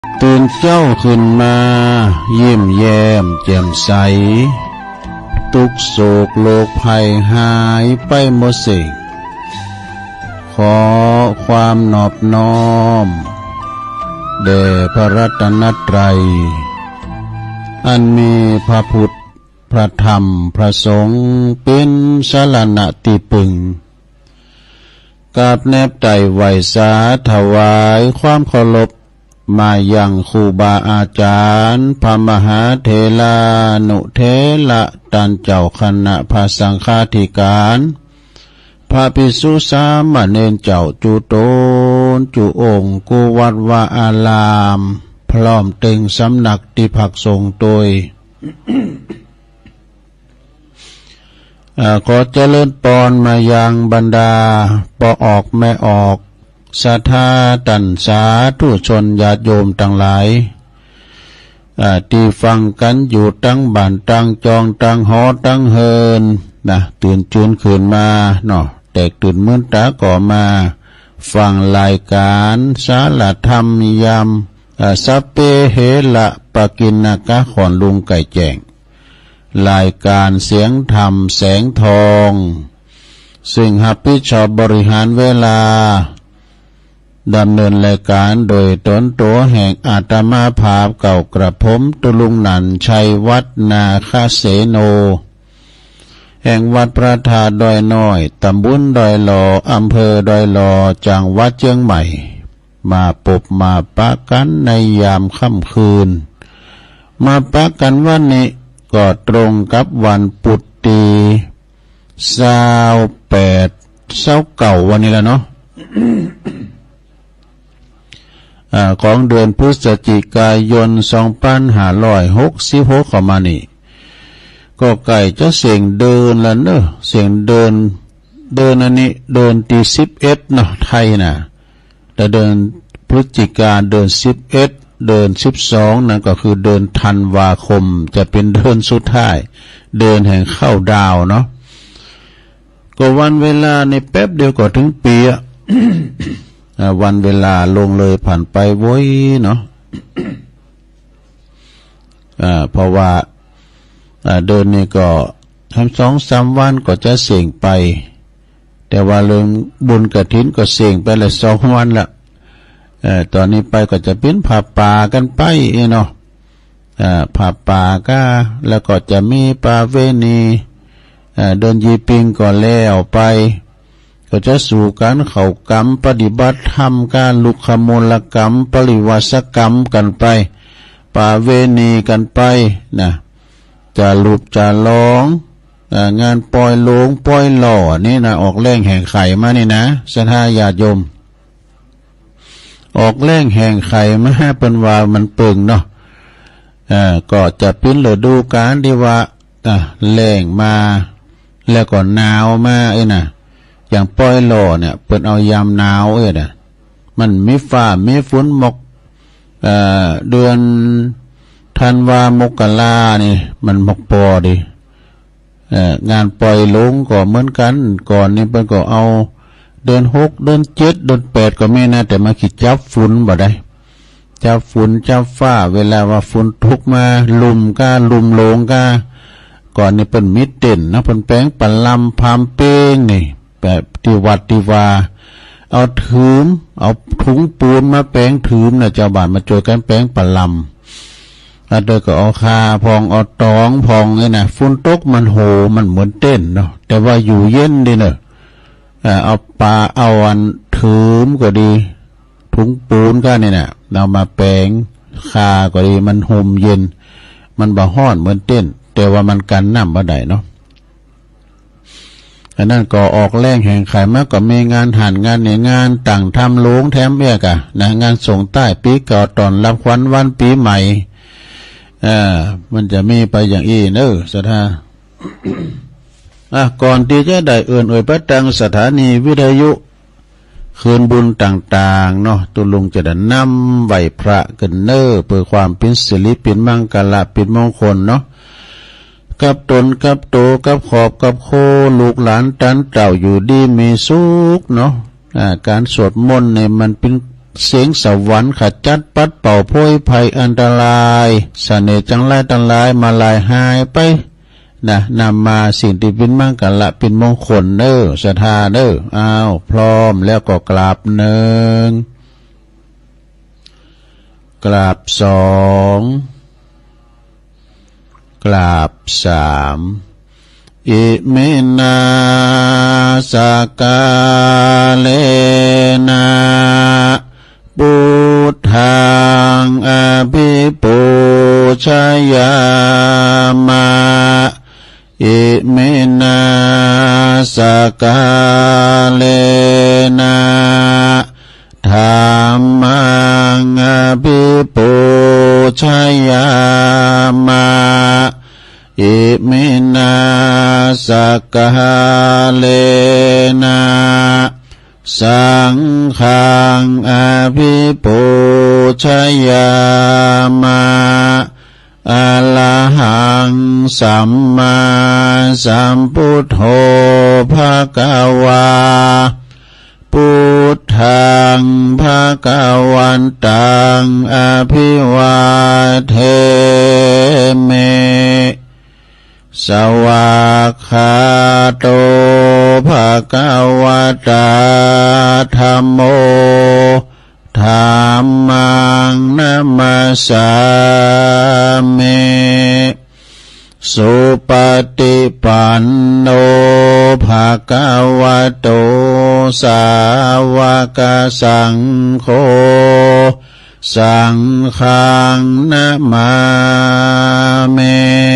ตื่นเจ้าขึ้นมายิ้มแย้มแจ่มใสทุกโศกโลกภัยหายไปหมดสิ้นขอความนอบน้อมแด่พระรัตนตรัยอันมีพระพุทธพระธรรมพระสงฆ์เป็นสรณะที่พึ่งกราบแนบไต่ไหวสาถวายความเคารพมายังครูบาอาจารย์พระมหาเถรานุเถระตันเจ้าคณะพระสังฆาธิการพระภิกษุสามเณรเจ้าจุโตนจุองค์กุวัดวาอารามพร้อมเต็งสำนักที่พักสงฆ์โดย ขอเจริญปอนมายังบรรดาปอออกแม่ออกศรัทธาตันสาธุชนญาติโยมทั้งหลายที่ฟังกันอยู่ตั้งบ้านตั้งจองตั้งหอตั้งเฮินนะตื่นจืนขึ้นมาเนาะแตกตื่นมื้นตาก่อมาฟังรายการสารธรรมยามสัพเพเหระปะกิณกะขอนลุงไก่แจ้งรายการเสียงธรรมแสงทองซึ่งรับผิดชอบบริหารเวลาดำเนินรายการโดยตนตัวแห่งอาตมาภาพเก่ากระผมตุลุงนันชัยวัฒนาคเสโนแห่งวัดพระธาตุดอยน้อยตำบลดอยหล่ออำเภอดอยหล่อจังหวัดเชียงใหม่มาปบมาปะกันในยามค่ำคืนมาปะกันวันนี้ก็ตรงกับวันปุตติ28วันนี้แล้วเนาะ ของเดือนพฤศจิกายน2566เข้ามานี่ก็ใกล้จะเสียงเดินแล้วเนอะเสียงเดินอันนี้เดินที่11เนาะไทยน่ะแต่เดินพฤศจิกาเดิน11เดิน12นั่นก็คือเดินธันวาคมจะเป็นเดินสุดท้ายเดินแห่งเข้าดาวเนาะก็วันเวลาในแป๊บเดียวก็ถึงปีอะ วันเวลาลงเลยผ่านไปโว้ยเนาะ เพราะว่าเดินนี่ก็ทำ2-3 วันก็จะเสี่ยงไปแต่ว่าเรื่องบุญกฐินก็เสี่ยงไปละ2 วันละตอนนี้ไปก็จะเป็นผ้าป่ากันไปเนาะผ้าป่าก็แล้วก็จะมีประเวณีเดินยีปิงก็แล้วไปก็จะสู่การเข้ากรรมปฏิบัติธรรมการลุกขมูลกรรมปริวาสกรรมกันไปประเวณีกันไปนะจะลุบจะร้องงานปล่อยโลงปล่อยหล่อนี่นะออกแรงแห่งไข่มานี่นะศรัทธาญาติโยมออกแรงแห่งไข่มาให้เป็นว่ามันเปิงเนาะก็จะเป็นฤดูกาลที่ว่าแรงมาแล้วก็หนาวมาน่ะอย่างปล่อยหล่อเนี่ยเปิดเอายามหนาวน่ะมันมีฟ้ามีฝนหมกเดือนธันวามกรานี่มันหมกปอดิงานปล่อยลงก็เหมือนกันก่อนนี่เพิ่นก็เอาเดือน6เดือน7เดือน8ก็ไม่นะแต่มาคิดจับฝุ่นบ่ได้จับฝุ่นจับฟ้าเวลาว่าฝุ่นตกมาลุมโลงก็ก่อนนี่เพิ่นมิดเต้นนะเพิ่นแปลงปะลำพามเป้งนี่แบบที่วัดที่ว่าเอาถืมเอาถุงปูนมาแปลงถืมน่ะเจ้าบ้านมาช่วยกันแปลงปะลำแล้วโดยก็เอาคาพองเอาตองพองนี่นะฝุ่นตกมันโหมันเหมือนเต้นเนาะแต่ว่าอยู่เย็นดิเนาะเอาปลาเอาอันถืมก็ดีถุงปูนก็นี่น่ะเอามาแปลงคาก็ดีมันห่มเย็นมันบ่ฮ้อนเหมือนเต้นแต่ว่ามันกันน้ำบ่ได้เนาะอันนั้นก็ออกแรงแห่งไขมากก็มีงานหันงานเนี่ยงานต่างทำโลงแถมเบี้ยกะนะงานส่งใต้ปีเก่าตอนรับขวัญวันปีใหม่มันจะมีไปอย่างอี้เนอะศรัทธา ก่อนที่จะได้เอื่นอวยพระตังสถานีวิทยุคืนบุญต่างๆเนาะตุลุงจะได้นำไหวพระกันเนอเพื่อความเป็นสิริเป็นมังกรเป็นมงคลเนาะกับตนกับโตกับขอบกับโคลูกหลานตันเต่าอยู่ดีมีสุขเนาะการสวดมนต์เนี่ยมันเป็นเสียงสวรรค์ขจัดปัดเป่าโพยภัยอันตรายเสน่ห์จังไรตั้งหลายมาลายหายไปนะนำมาสิ่งที่เป็นมังกรเป็นมงคลเด้อศรัทธาเด้ออ้าวพร้อมแล้วก็กราบหนึ่งกราบสองกราบสามอิเมนาสกาเลนะพุทธังอภิปูชยามะอิเมนาสกาเลนะธัมมังอภิปูชยามะอิเมนาสกาเลนะสังฆังอภิปูชยามะอะระหังสัมมาสัมพุทโธภคะวาพุทธังภคะวันตังอภิวาเทเมสวากขาโตภคะวะตาธัมโมธัมมังนัมมัสสามิสุปฏิปันโนภะคะวะโตสาวกสังโฆสังฆังนะมามิ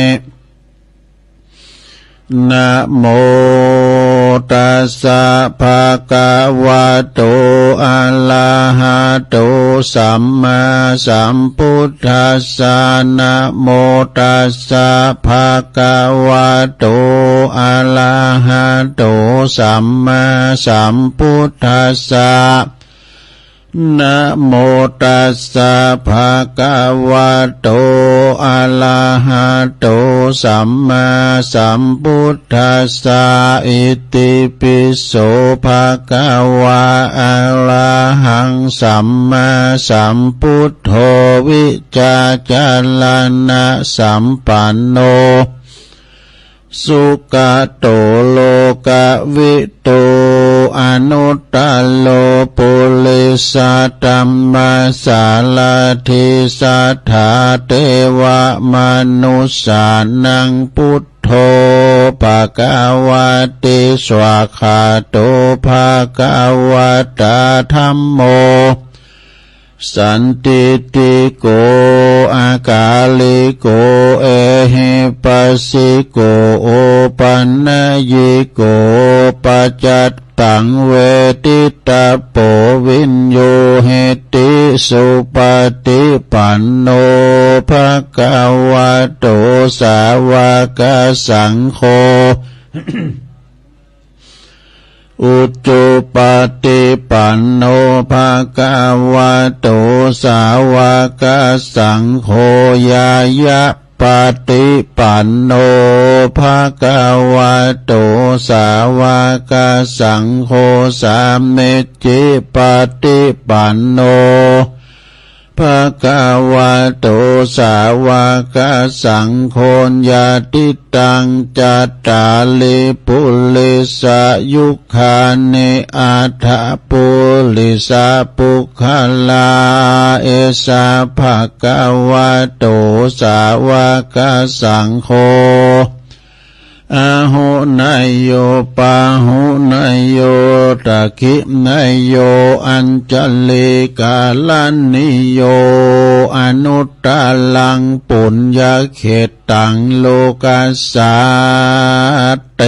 นะโมตัสสะภะคะวะโตอะระหะโตสัมมาสัมพุทธัสสะนะโมตัสสะภะคะวะโตอะระหะโตสัมมาสัมพุทธัสสะนะโมตัสสะภะคะวะโตอะระหะโตสัมมาสัมพุทธัสสะอิติปิโสภะคะวะอะระหังสัมมาสัมพุทโธวิจาจารณะสัมปันโนสุขโตโลกวิโตอนุตตโลปุริสัตตัมมาสาลาธิสัทธาเทวมนุสสานังพุทโธภควติสวากขาโตภควตาธัมโมสันติติโกอากาลิโกเอหิปัสสิโกโอปันนยิโกปัจจัตตังเวทิตาโปวินโยเหติสุปฏิปันโนภควโตสาวกสังโฆอุจุปฏิปันโนภควโตสาวกสังโฆยายะปฏิปันโนภควโตสาวกสังโฆสามเมจิปฏิปันโนภควโตสาวกสังโฆญาติตังจัตตาลิปุริสายุคานิอัฏฐปุริสาปุคลาเอสาภควโตสาวกสังโฆอาหุนายโยปาหุนายโยตะคินายโยอัญจลิกาลันนิโยอนุตตลังปุญญเขตังโลกัสสาติ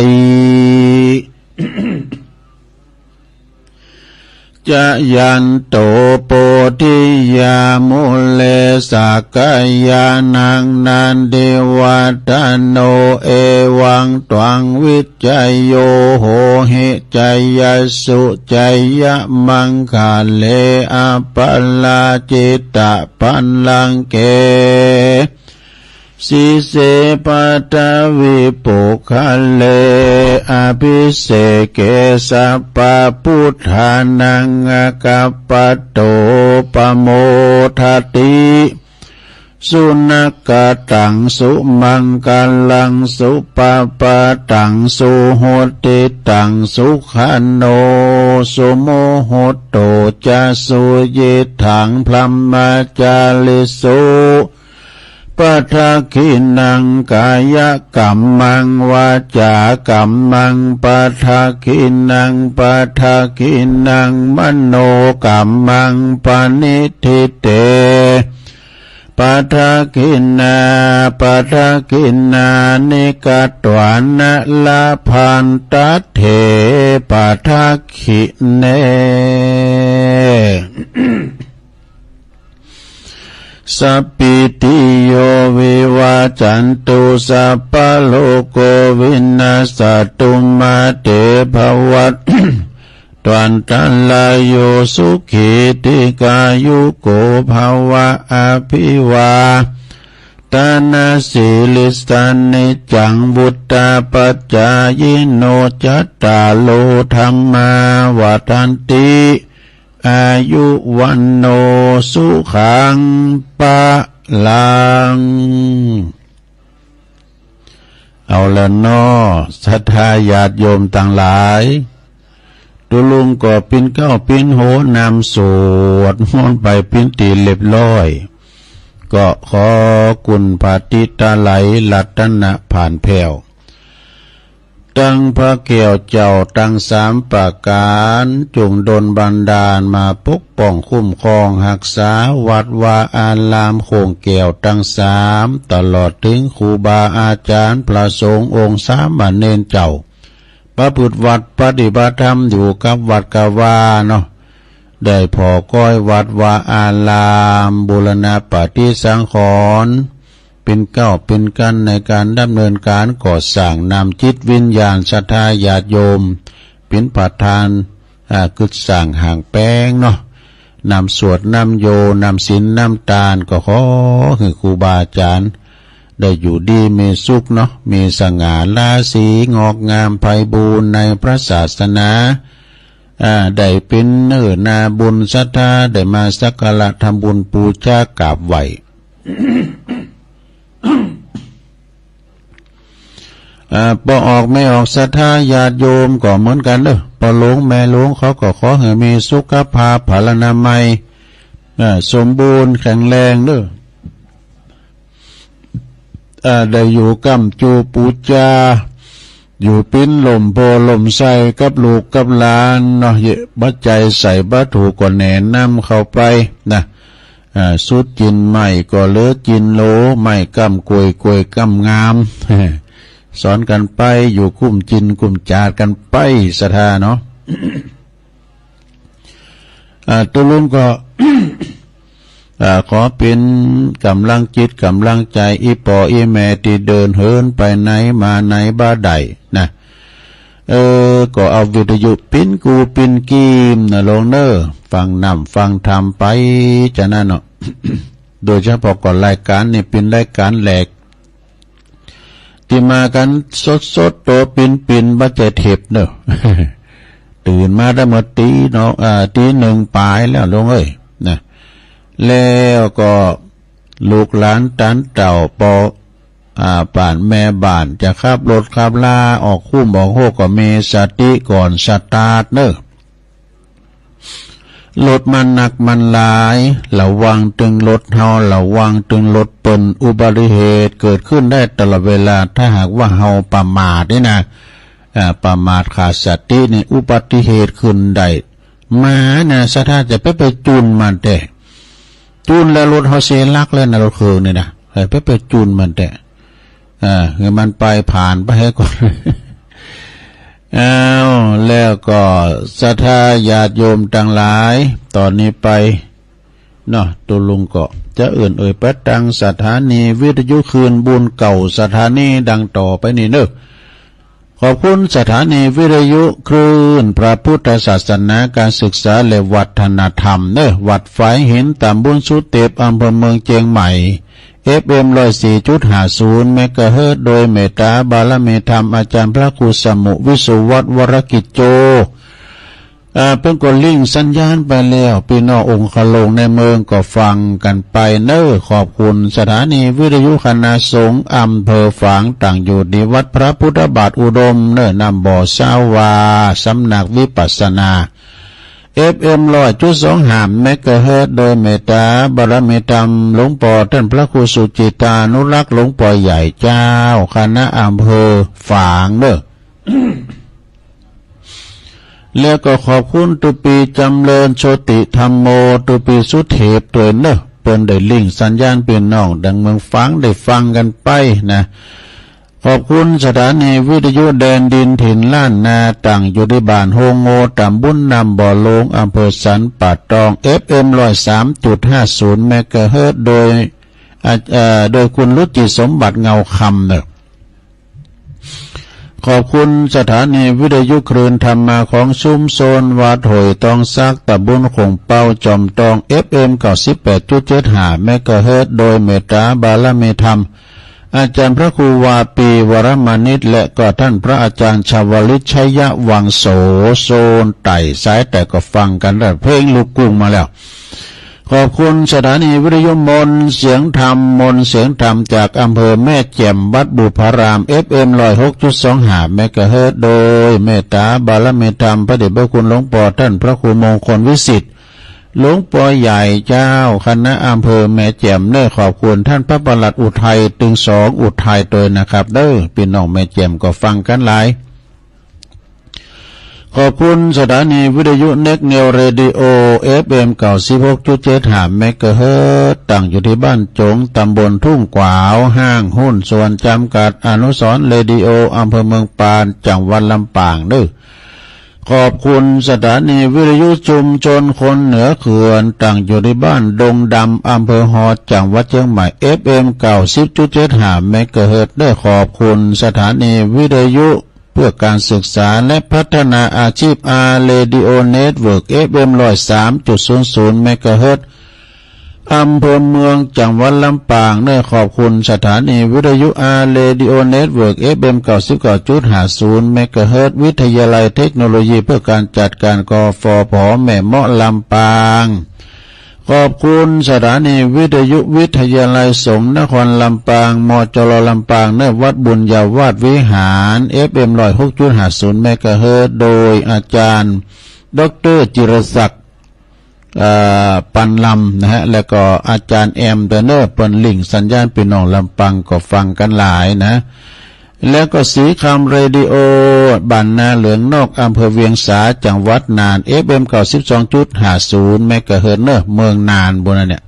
จะยันโตโปธิยามุเลสากายานังนันเดวัตโนเอวังตวังวิจัยโยโหหิจัยยสุจัยยะมังคาเลอปัลลาจิตตปันลังเกสีเสปัตตวิปุคะเลอภิเสเกสัพพพุทธานังกัปปะโตปโมทติสุนักกตังสุมังกัลังสุปปะตังสุโหติตังสุขันโนสุโมโหโตจะสุยิถังพลัมมาจาลิสุปัทขินังกายกัมมังวาจากัมมังปัทขินังปัทขินังมโนกัมมังปณิทิเตปัทขินาปัทขินานิกัตวานะลาพันตเถปัทขิเนสัพพิติโยวิวาจันตุสัพพะโลกโควินาศตุมาเตภวัต ตวันตัลลายโยสุขีติกายุโกภาวะอภิวาตานาสิลิสันนิจังบุตตาปัจจายโนจัตตาโลธัมมาวัฏันติอายุวันโนสุขังปะลังเอาละน้อศรัทธาญาติโยมต่างหลายตุลุงก็ปิ้นเก้าปิ้นโหนำสวดมนต์ไปปิ้นตีเรียบร้อยก็ขอกุณปาติตาไหลลัตนะผ่านแผ่วตั้งพระแก้วเจ้าตั้งสามประการจงดลบันดาลมาปกป้องคุ้มครองรักษาวัดวาอารามโคงแก้วตั้งสามตลอดถึงครูบาอาจารย์พระสงฆ์องค์สามเณรเจ้าประพฤติวัดปฏิบัติธรรมอยู่กับวัดกวาเนาะได้พอก้อยวัดวาอารามบูรณะปฏิสังขรณ์เป็นเก้าเป็นกันในการดำเนินการก่อสร้างนำจิตวิญญาณศรัทธาญาติโยมเป็นประธานกึศสร้างห่างแป้งเนาะนำสวดนำโยนำศีลนำทานก็ขอให้ครูบาอาจารย์ได้อยู่ดีมีสุขเนาะมีสง่าราศีงอกงามไพบูรณ์ในพระศาสนาได้เป็นเนื้อนาบุญศรัทธาได้มาสักการะทำบุญปูชากราบไหว้ พอออกไม่ออกศรัทธาญาติโยมก็เหมือนกันเด้อพอหลวงแม่หลวงเขาก็ขอให้มีสุขภาพพลานามัยสมบูรณ์แข็งแรงเด้อได้อยู่กำจูปูจาอยู่ปิ้นลมโพลมใส่กับลูกกับหลานเนาะบัดใจใส่บัตถุก็แหนนำเข้าไปนะสุดจินไม่ก็เลือจินโลไม่กำกวยกวยกำงาม สอนกันไปอยู่คุ้มจินคุ้มจาดกันไปศรัทธาเนาะ ตัวลุงก็ ขอเป็นกำลังจิตกำลังใจอีปออีแม่ที่เดินเหินไปไหนมาไหนบ้าใดนะก็เอาวิทยุปิ้นกูปิ้นกีมนะลงเนอฟังนำฟังทำไปจะนั่นเนาะ โดยเฉพาะก่อนรายการนี่เป็นรายการแหลกที่มากันสดโตปินบัจเจเทปเนอะ ตื่นมาได้หมดตีเนาะตีหนึ่งปลายแล้วลงเอ้ยนะแล้วก็ลูกหลานตันเต่าปอป่านแม่บ้านจะขับรถขับลาออกคุ้มบอกโหก็เมสติก่อนสตาร์ทเนอะรถมันหนักมันหลายระวังตึงรถเฮาระวังตึงรถเปิ้นอุบัติเหตุเกิดขึ้นได้ตลอดเวลาถ้าหากว่าเฮาประมาทนี่นะประมาทขาดสตินี่อุบัติเหตุขึ้นได้มานะสถานจะไปจูนมันแต่จูนแล้วรถเฮาเสียหลักแล้วนะรถเครื่องนี่นะไปจูนมันแต่คือมันไปผ่านไปให้ก่อน แล้วก็ศรัทธาญาติโยมต่างหลายตอนนี้ไปเนาะตัวลุงก็จะไปตั้งสถานีวิทยุคืนบุญเก่าสถานีดังต่อไปนี่เนอะขอบคุณสถานีวิทยุคลื่นพระพุทธศาสนาการศึกษาและวัฒนธรรมเนอะวัดฝายหินตำบลสุเทพอำเภอเมืองเชียงใหม่ FM 104.50 เมกะเฮิรตซ์โดยเมตตาบารมีธรรมอาจารย์พระครูสมุวิสุวัฒน์วรกิจโจเป็นกดลิงก์สัญญาณไปแล้วพี่น้ององค์คลงในเมืองก็ฟังกันไปเน้อขอบคุณสถานีวิทยุคณะสงฆ์อำเภอฝางตั้งอยู่ที่วัดพระพุทธบาทอุดมเน้อนำบ่อสาวาสำนักวิปัสสนา FM 100.25 เมกะเฮิรตซ์โดยเมตตาบารมีธรรมหลวงปู่ท่านพระครูสุจิตานุรักษ์หลวงปู่ใหญ่เจ้าคณะอำเภอฝางเน้อ แล้วก็ขอบคุณตุปีจำเริญโชติธรรมโมตุปีสุเทพตัวเนอะเปิ้นได้ลิงก์สัญญาณเป็นน้องดังเมืองฟังได้ฟังกันไปนะขอบคุณสถานีวิทยุแดนดินถิ่นล้านนาตั้งอยู่ที่บ้านโฮงโงตำบุญนำบ่อโลงอำเภอสันป่าตอง FM 103.50 เมกะเฮิรตซ์โดยคุณรุจิสมบัติเงาคำเนอะขอบคุณสถานีวิทยุคลื่นธรรมาของชุมชนวัดหอยตองซักตำบลคงเป้าจอมตอง FM 98.75 เมกะเฮิรตซ์โดยเมตตาบารมีธรรมอาจารย์พระครูวาปีวรมานิชและก็ท่านพระอาจารย์ชาวลิตชัยวังโสโซนไต่สายแต่ก็ฟังกันได้เพลงลูกกุ้งมาแล้วขอบคุณสถานีวิทยุมนเสียงธรรมเสียงธรรมจากอำเภอแม่แจ่มวัดบุพาราม FM 106.25 เมกะเฮิรตซ์โดยเมตตาบารมีธรรมพระเดชพระคุณหลวงปู่ท่านพระครูมงคลวิสิทธิ์หลวงปู่ใหญ่เจ้าคณะอำเภอแม่แจ่มเด้อขอบคุณท่านพระปลัดอุทัยตึงสองอุทัยตัวนะครับเด้อพี่น้องแม่แจ่มก็ฟังกันหลายขอบคุณสถานีวิทยุเน็กเนลเรดิโอ FM 96.75 เมกะเฮิรตซ์ตั้งอยู่ที่บ้านจงตำบลทุ่งกวาวห้างหุ้นส่วนจำกัดอนุสรณ์เรดิโออำเภอเมืองปานจังหวัดลำปางเด้อขอบคุณสถานีวิทยุชุมชนคนเหนือเขื่อนตั้งอยู่ที่บ้านดงดำอำเภอฮอดจังหวัดเชียงใหม่ FM 90.75 เมกะเฮิรตซ์ได้ขอบคุณสถานีวิทยุเพื่อการศึกษาและพัฒนาอาชีพเรดิโอเน็ตเวิร์ก FM 103.00 เมกะเฮิรตซ์อำเภอเมืองจังหวัดลำปางได้ขอบคุณสถานีวิทยุเรดิโอเน็ตเวิร์ก FM 99.50 เมกะเฮิรตซ์วิทยาลัยเทคโนโลยีเพื่อการจัดการกฟผ.แม่เมาะลำปางขอบคุณสถานีวิทยุวิทยาลัยสงฆ์นครลำปางมจรลำปางในวัดบุญญาวาสวิหาร FM 106.50 เมกะเฮิรตซ์โดยอาจารย์ดร.จิรศักดิ์ปันลำนะฮะแล้วก็อาจารย์แอมเดเนอร์เปิ้นลิงก์สัญญาณพี่น้องลำปางก็ฟังกันหลายนะแล้วก็สีคำเรดิโอบ้านนาเหลืองนอกอำเภอเวียงสาจังหวัดน่าน FM 92.50 เมกะเฮิรตซ์เนอะเมืองน่านบนนั้นเนี่ย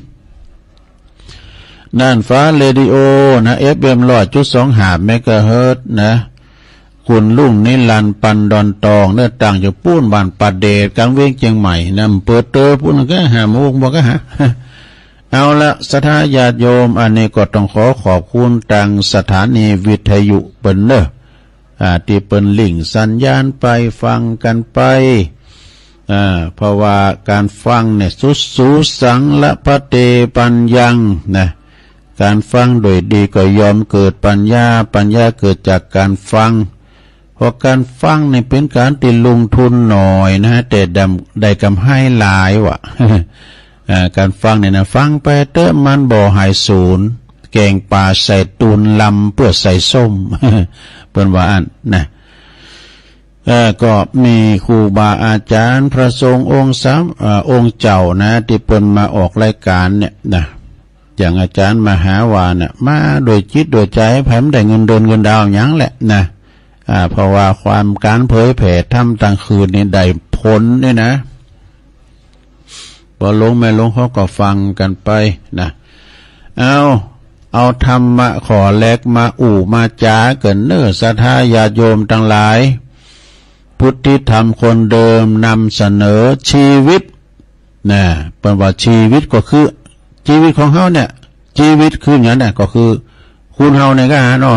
น่านฟ้าเรดิโอนะ FM 100.25 เมกะเฮิรตซ์นะคุณลุงนิรันดร์ปันดอนตองเนื้อต่างอยู่ปูนบ้านปัดเดชกลางเวียงเชียงใหม่นำเปิดเตอปูนก็หาโมงบอกก็หา เอาละสถาญาติโยมอันนี้ก็ต้องขอบคุณทางสถานีวิทยุเปิ้นเนอะที่เปิ้นลิงก์สัญญาณไปฟังกันไปเพราะว่าการฟังเนี่ยสุสังละพะเตปัญญังนะการฟังโดยดีก็ยอมเกิดปัญญาเกิดจากการฟังเพราะการฟังนี่เป็นการที่ลงทุนหน่อยนะแต่ได้กำไรหลายวะ การฟังเนี่ยนะฟังไปเตอะมันบ่หายศูนย์แกงป่าใส่ตูนลำเพื่อใส่ส้ม เปิ้นว่าอันนะก็มีครูบาอาจารย์พระสงฆ์องค์องค์เจ้านะที่เปิ้นมาออกรายการเนี่ยนะอย่างอาจารย์มหาวานะมาโดยจิตโดยใจแผ่มได้เงินเดือนเงินดาวหยังแหละนะเพราะว่าความการเผยแผ่ทำกลางคืนนี่ได้ผลนี่นะพอลงไม่ลงเขาก็ฟังกันไปนะเอาธรรมะขอแลกมามาจาเกินเนื้อศรัทธาญาติโยมทั้งหลายพุทธิธรรมคนเดิมนำเสนอชีวิตนะเป็นว่าชีวิตก็คือชีวิตของเฮาเนี่ยชีวิตคืออย่างนั้นก็คือคุณเฮาเนี่ยก็หาเนาะ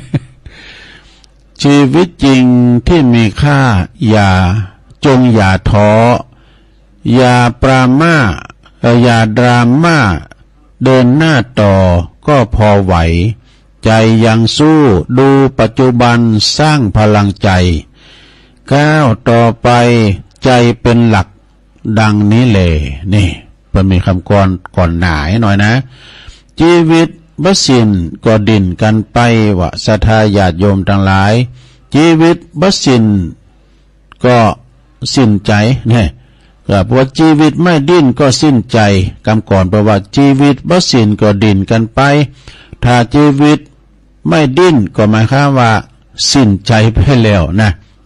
ชีวิตจริงที่มีค่าอย่าท้ออย่าปรามาอย่าดราม่าเดินหน้าต่อก็พอไหวใจยังสู้ดูปัจจุบันสร้างพลังใจก้าวต่อไปใจเป็นหลักดังนี้เลยนี่เป็นมีคำก่อนหนาหน่อยนะชีวิตบ่สิ้นก็ดิ่นกันไปว่าศรัทธาญาติโยมทั้งหลายชีวิตบ่สิ้นก็สิ้นใจเนี่ยก็เพราะชีวิตไม่ดิ้นก็สิ้นใจคำก่อนแปลว่าชีวิตบ่สิ้นก็ดิ่นกันไปถ้าชีวิตไม่ดิ้นก็หมายความว่าสิ้นใจไปแล้วนะ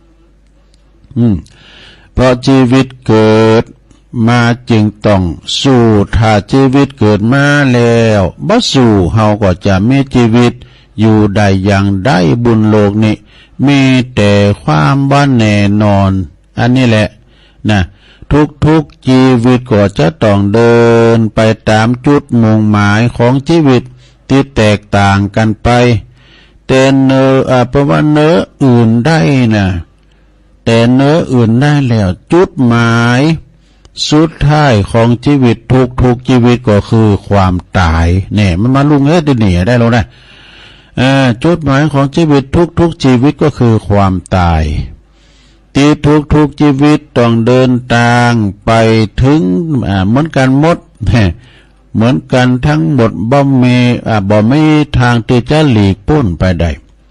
เพราะชีวิตเกิดมาจึงต้องสู้ถ้าชีวิตเกิดมาแล้วบ่สู้เฮาก็จะมีชีวิตอยู่ได้อย่างได้บุญโลกนี้มีแต่ความบ่แน่นอนอันนี้แหละนะทุกชีวิตก็จะต้องเดินไปตามจุดมุ่งหมายของชีวิตที่แตกต่างกันไปแต่เพราะว่าเนื้ออื่นได้นะแต่เนื้ออื่นได้แล้วจุดหมายสุดท้ายของชีวิตทุกชีวิตก็คือความตายเนี่ยมันมาลุงดิหนีได้แล้วนะจุดหมายของชีวิตทุกชีวิตก็คือความตายที่ทุกชีวิตต้องเดินทางไปถึงเหมือนกันหมดเหมือนกันทั้งหมดบ่มีทางที่จะหลีกพ้นไปได้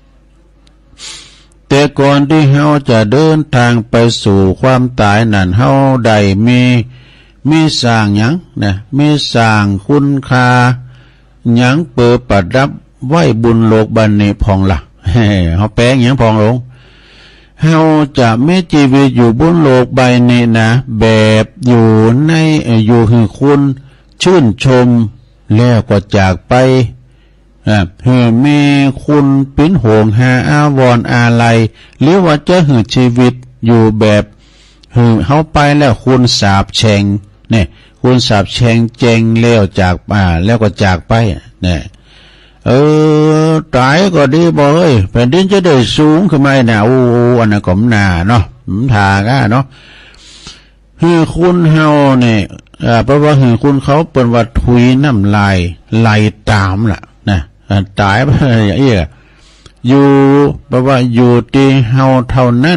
แต่ก่อนที่เฮาจะเดินทางไปสู่ความตายนั้นเฮาได้มีสร้างหยังนะมีสร้างคุณค่าหยังเปิดประดับไว้บุญโลกบันนี้พองล่ะเฮาแปลงหยังพองลงเฮาจะมีชีวิตอยู่บนโลกใบนี้นะแบบอยู่คือคุณชื่นชมแล้วก็จากไปมีคุณปิ้นโหงหาอาวรอาลัยหรือว่าจะหือชีวิตอยู่แบบเฮาไปแล้วคุณสาบแช่งเนี่ยคุณสาบแช่งเจงแล้วจากแล้วก็จากไปเนี่ยตายก็ดีบ่เอ้ยแผ่นดินจะได้สูงขึ้นมาน่ะโอ้อันนั้นก็มนาเนาะทาก้าเนาะคือคุณเฮาเนี่ยเพราะว่าคือคุณเขาเป็นว่าทุยน้ำลายไหลตามล่ะนะตายไปอย่างนี้อยู่เพราะว่าอยู่ที่เฮาเท่านั้น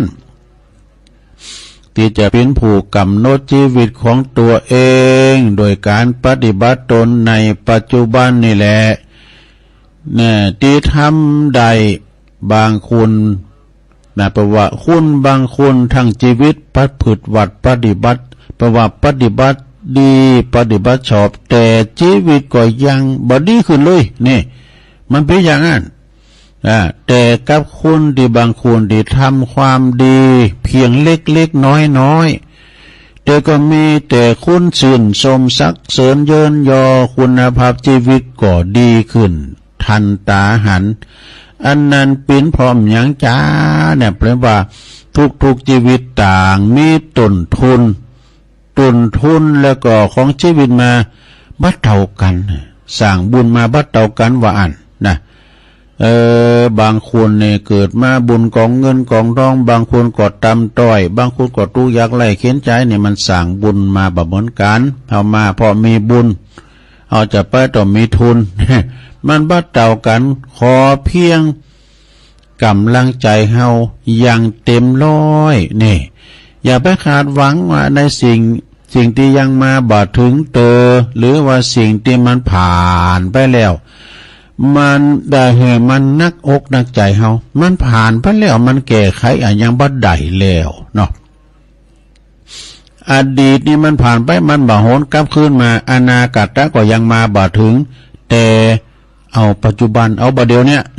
ที่จะเป็นผู้กำหนดชีวิตของตัวเองโดยการปฏิบัติตนในปัจจุบันนี่แหละที่ทำใดบางคุณแปลว่าคุณบางคนทั้งชีวิตปัดผึดวัดปฏิบัติแปลว่าปฏิบัติดีปฏิบัติชอบแต่ชีวิตก็ยังบ่ดีขึ้นเลยนี่มันเป็นอย่างนั้นแต่กับคุณที่บางคนที่ทำความดีเพียงเล็กๆน้อยๆแต่ก็มีแต่คุณชื่นชมสักเสริญเยินยอคุณภาพชีวิตก็ดีขึ้นทันตาหันอันนั้นเป็นพร้อมอย่างจ้าเนี่ยแปลว่าทุกชีวิตต่างมีต้นทุนแล้วก็ของชีวิตมาบัดเท่ากันสร้างบุญมาบัดเท่ากันว่าอันนะบางคนเนี่ยเกิดมาบุญกองเงินกองทองบางคนก็ตำต้อยบางคนก็ทุกข์ยากไร้เข็นใจเนี่ยมันสร้างบุญมาแบบเหมือนกันเอามาพอมีบุญเอาจะไปต้องมีทุน มันบัดเท่ากันขอเพียงกำลังใจเฮาอย่างเต็มร้อยนี่อย่าไปขาดหวังว่าในสิ่งที่ยังมาบ่ถึงหรือว่าสิ่งที่มันผ่านไปแล้วมันได้มันนักอกนักใจเฮามันผ่านไปแล้วมันแก้ไขยังบ่ได้แล้วเนาะอดีตนี่มันผ่านไปมันบ่โหนกลับคืนมาอนาคตก็ยังมาบ่ถึงแต่เอาปัจจุบันเอาบัดเดียวเนี่ย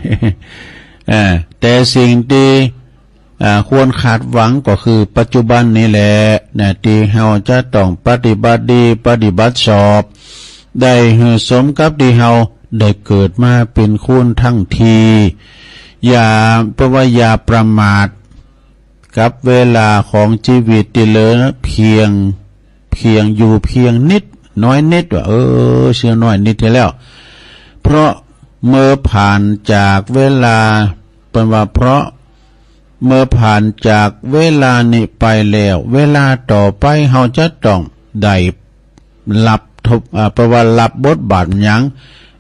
แต่สิ่งที่ควรขาดหวังก็คือปัจจุบันนี่แหละที่เฮาจะต้องปฏิบัติดีปฏิบัติชอบได้สมกับที่เฮาได้เกิดมาเป็นคนทั้งทีเพราะว่าอย่าประมาทกับเวลาของชีวิตที่เหลือเพียงอยู่เพียงนิดน้อยนิดว่าเชื่อน้อยนิดแล้วเพราะเมื่อผ่านจากเวลาเป็นว่าเพราะเมื่อผ่านจากเวลานี้ไปแล้วเวลาต่อไปเฮาจะต้องได้รับแปลว่ารับบทบาทหยัง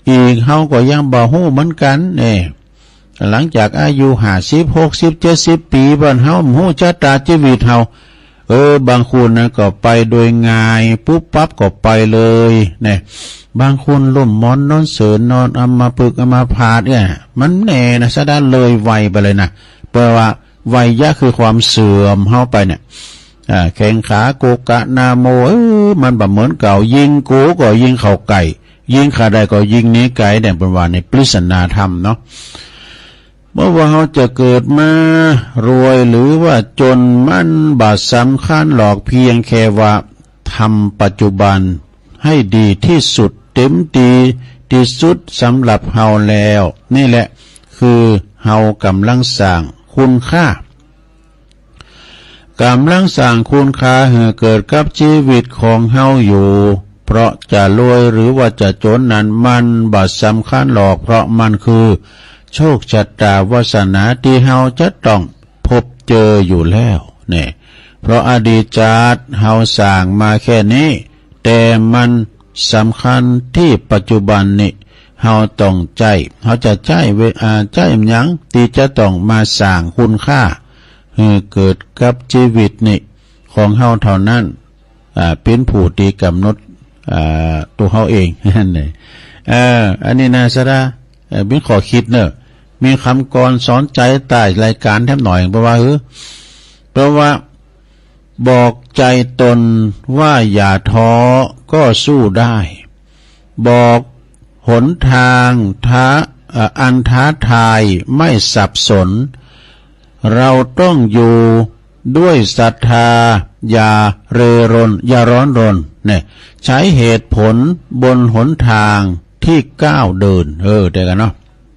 อีกเฮาก็ยังบ่ฮู้เหมือนกันนี่หลังจากอายุ50 60 70ปีบ้านเฮาฮู้ชะตาชีวิตเฮาบางคนนะก็ไปโดยง่ายปุ๊บปั๊บก็ไปเลยเนี่ยบางคนล่มมอนนอนเสริญนอนอัมพฤกษ์อัมพาตเนี่ยมันแน่นะซะด้านเลยวัยไปเลยนะแปลว่าวัยยะคือความเสื่อมเฮาไปเนี่ยแข้งขาโกกะนาโมมันบ่เหมือนเก่ายิงกูก็ยิงเข้าไก่ยิงขาได้ก็ยิงนี้ไก่เนี่ยเป็นว่าในปริศนาธรรมเนาะเมื่อว่าเราจะเกิดมารวยหรือว่าจนมันบาดสำคัญหลอกเพียงแค่ว่าทำปัจจุบันให้ดีที่สุดเต็มที่สุดสำหรับเฮาแล้วนี่แหละคือเฮากำลังสร้างคุณค่ากำลังสร้างคุณค่าให้เกิดกับชีวิตของเฮาอยู่เพราะจะรวยหรือว่าจะจนนั้นมันบาดสำคัญหลอกเพราะมันคือโชคชะตาวาสนาที่เฮาจะต้องพบเจออยู่แล้วเนี่ยเพราะอดีตชาติเฮาสร้างมาแค่นี้แต่มันสำคัญที่ปัจจุบันนี้เฮาต้องใจเฮาจะใจหยังที่จะต้องมาสร้างคุณค่าให้เกิดกับชีวิตนี่ของเฮาเท่านั้นเป็นผู้ที่กำหนดตัวเฮาเองนั่นแหละอันนี้นะซะดาเป็นขอคิดเนอะมีคำกรสอนใจใต้รายการแทบหน่อยเพราะว่าบอกใจตนว่าอย่าท้อก็สู้ได้บอกหนทางอันท้าทายไม่สับสนเราต้องอยู่ด้วยศรัทธาอย่าเร่ร่อนอย่าร้อนรนเนี่ยใช้เหตุผลบนหนทางที่ก้าวเดินเดี๋ยวกันเนาะ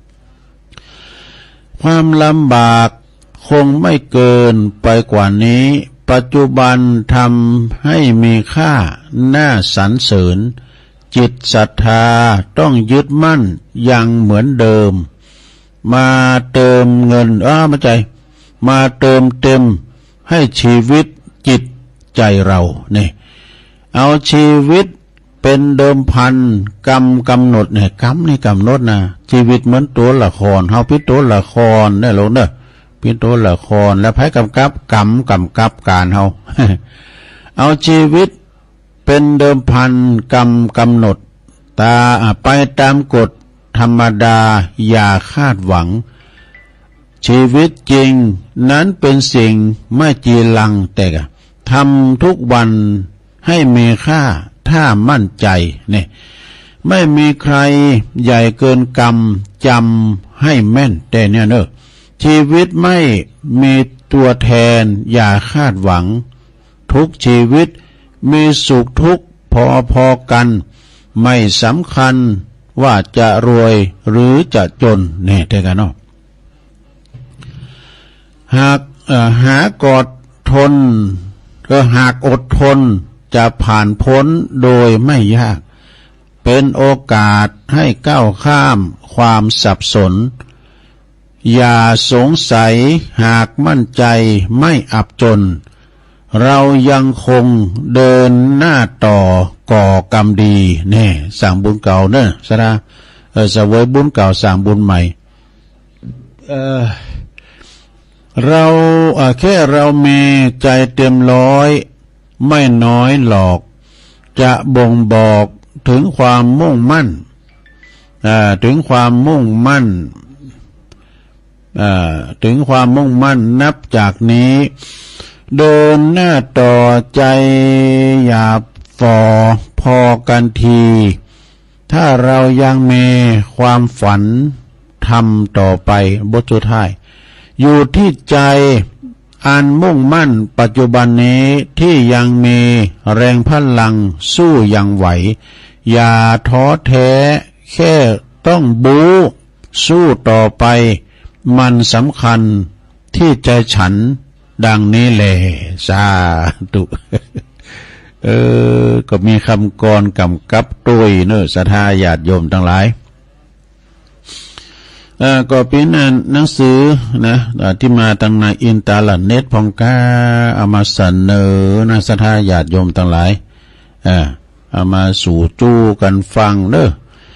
ความลำบากคงไม่เกินไปกว่านี้ปัจจุบันทำให้มีค่าน่าสรรเสริญจิตศรัทธาต้องยึดมั่นยังเหมือนเดิมมาเติมเงินมาเติมเต็มให้ชีวิตจิตใจเราเนี่ยเอาชีวิตเป็นเดิมพันกำหนดเนี่ยกำหนดนะชีวิตเหมือนตัวละครเฮาเป็นตัวละครได้ลงเด้อเป็นตัวละครแล้วไผกำกับการเฮา เอาชีวิตเป็นเดิมพันกำหนดไปตามกฎธรรมดาอย่าคาดหวังชีวิตจริงนั้นเป็นสิ่งไม่จีรังแต่ทำทุกวันให้มีค่าถ้ามั่นใจเนี่ยไม่มีใครใหญ่เกินกรรมจำให้แม่นแต่เนี่ยเนอะชีวิตไม่มีตัวแทนอย่าคาดหวังทุกชีวิตมีสุขทุกข์พอกันไม่สำคัญว่าจะรวยหรือจะจนเนี่ยแต่กันเนาะหากอดทนก็หากอดทนจะผ่านพ้นโดยไม่ยากเป็นโอกาสให้ก้าวข้ามความสับสนอย่าสงสัยหากมั่นใจไม่อับจนเรายังคงเดินหน้าต่อก่อกรรมดีแน่สร้างบุญเก่าเนอะสระเสวยบุญเก่าสร้างบุญใหม่เราแค่เรามีใจเต็มร้อยไม่น้อยหรอกจะบ่งบอกถึงความมุ่งมั่นถึงความมุ่งมั่นนับจากนี้เดินหน้าต่อใจอย่าฝ่อพอกันทีถ้าเรายังมีความฝันทำต่อไปบทสุดท้ายอยู่ที่ใจอันมุ่งมั่นปัจจุบันนี้ที่ยังมีแรงพลังสู้ยังไหวอย่าท้อแท้แค่ต้องบู๊สู้ต่อไปมันสำคัญที่ใจฉันดังนี้แหละสาธุ ก็มีคำกรกำกับตุ้ยเนอะศรัทธาญาติโยมทั้งหลายก็เป็นหนังสือนะที่มาทางในอินเทอร์เน็ตพองกาเอามาเสนอนะศรัทธาญาติโยมทั้งหลายเอามาสู่จู้กันฟังเด้อ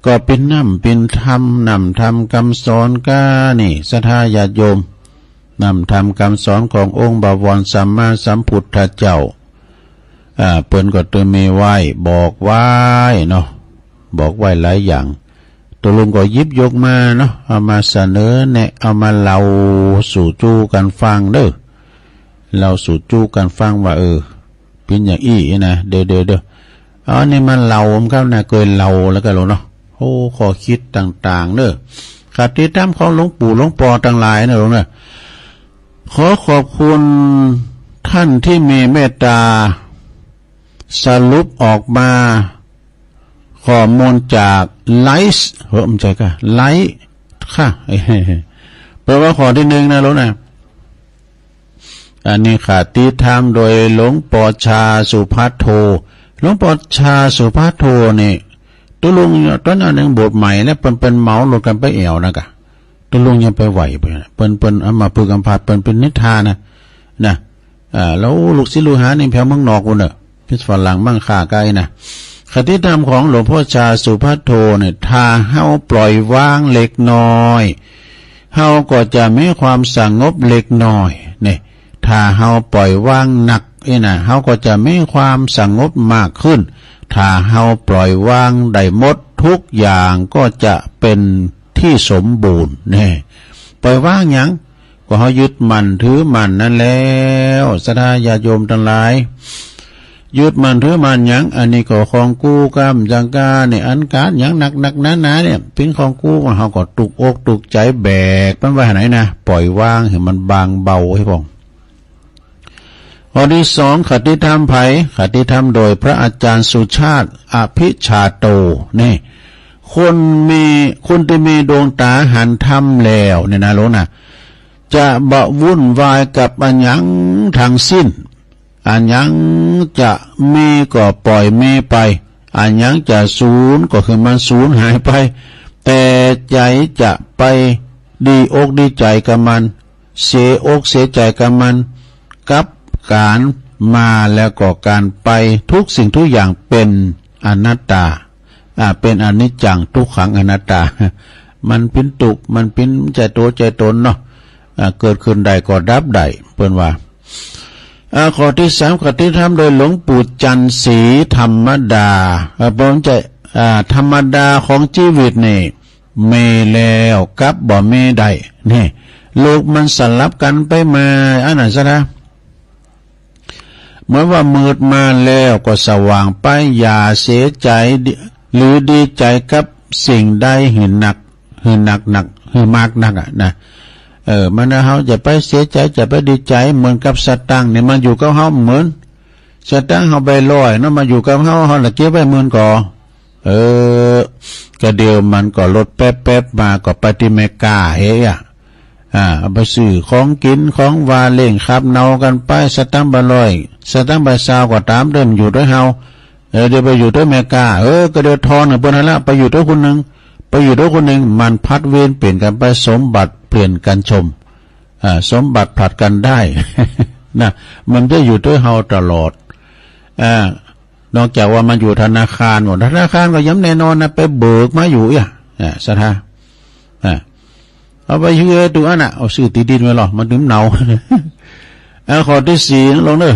ก็เป็นน้ำเป็นธรรมนำธรรมคำสอนกานี่ศรัทธาญาติโยมนำธรรมคำสอนขององค์บวรสัมมาสัมพุทธเจ้าเปิ้นก็ตัวมีไว้บอกไว้เนาะบอกไว้หลายอย่างตัวลุงก็ยิบยกมาเนาะเอามาเสนอแนะเอามาเล่าสู่จูกันฟังเด้อเราสู่จูกันฟังว่าเป็นอย่างอี้นะเด้อนี่มันเล่าผมเข้านะเคยเล่าแล้วก็เนาะโอ้ข้อคิดต่างๆเด้อคติธรรมของหลวงปู่หลวงปอทั้งหลายนะหลวงนะขอขอบคุณท่านที่มีเมตตาสรุปออกมาข้อมูลจากไลฟ์มันใจก็ไลฟ์ค่ะแปลว่าข้อที่หนึ่งนะรู้นะอันนี้คติธรรมโดยหลวงปอชาสุภัทโทหลวงปอชาสุภัทโทนี่ตัวลุงตอนนั้นบทใหม่แล้วเป็นเมาหลุดกันไปเอวนะกะตัวลุงยังไปไหวไปเป็นเอามาพึกอำพาดเป็นนิทานนะแล้วลูกศิษย์ลูกหาในแถวเมืองนอกคนพิษฝรั่งมั่งค่าไกลนะคติธรรมของหลวงพ่อชาสุภัทโทเนี่ยถ้าเฮาปล่อยวางเล็กน้อยเฮาก็จะมีความสงบเล็กน้อยเนี่ยถ้าเฮาปล่อยวางหนักเฮาก็จะมีความสงบมากขึ้นถ้าเฮาปล่อยวางได้หมดทุกอย่างก็จะเป็นที่สมบูรณ์เนี่ยปล่อยวางหยังก็เฮายึดมั่นถือมั่นนั่นแล้วศรัทธาญาติโยมทั้งหลายยึดมันถือมันหยังอันนี้ก็ของกู้กรรมจังกาเนี่ยอันการหยังหนักหนาเนี่ยเป็นของกู้เฮาก็ตุกอกตุกใจแบกมันไว้ไหนนะปล่อยวางให้มันบางเบาให้พ่องข้อที่สองคติธรรมไผคติธรรมโดยพระอาจารย์สุชาติอภิชาโตนี่คนที่มีดวงตาหันธรรมแล้วเนี่ยนะโลนะจะบ่วุ่นวายกับอันหยังทางสิ้นอันยังจะมีก็ปล่อยมีไปอันยังจะสูญก็คือมันสูญหายไปแต่ใจจะไปดีอกดีใจกับมันเสียอกเสียใจกับมันกับการมาแล้วก็การไปทุกสิ่งทุกอย่างเป็นอนัตตาเป็นอนิจจังทุกขังอนัตตามันเป็นตุกมันเป็นใจตัวใจตนเนาะเกิดขึ้นใดก็ดับใดเปิ้นว่าข้อที่สามคติธรรมโดยหลวงปู่จันทร์ศรีธรรมดาผมจะธรรมดาของชีวิตนี่เมแล้วกับบ่เมได้นี่โลกมันสลับกันไปมาอันนั้นซะนะเหมือนว่ามืดมาแล้วก็สว่างไปอย่าเสียใจหรือดีใจกับสิ่งใดหื่นหนักหื่นมากนักนะมันเฮาจะไปเสียใจจะไปดีใจเหมือนกับสตังค์เนี่ยมันอยู่กับเฮาเหมือนสตังค์เฮาใบลอยเนาะมาอยู่กับเฮาละเก็บไว้10,000ก่อก็เดียวมันก็ลดแป๊บๆมาก็ไปที่เมกาเฮ้ยเอาไปซื้อของกินของวาเล่งขับเนากันไปสตังค์บ่อยสตังค์บ่ซาวก็ตามเดิมอยู่ด้วยเฮาเดี๋ยวไปอยู่ด้วยเมกาก็เดี๋ยวทอนเพิ่นนั่นละไปอยู่ด้วยคนนึงมันพัดเวียนเปลี่ยนกันไปสมบัติเปลี่ยนกันชมสมบัติผลัดกันได้นะมันจะอยู่ด้วยเฮาตลอดนอกจากว่ามันอยู่ธนาคารหมดธนาคารก็ย้ำแน่นอนนะไปเบิกมาอยู่ศรัทธาเอาไปเชื่อตัวน่ะเอาซื้อที่ดินไว้หรอมันถึงเนาข้อที่สี่ลงเด้อ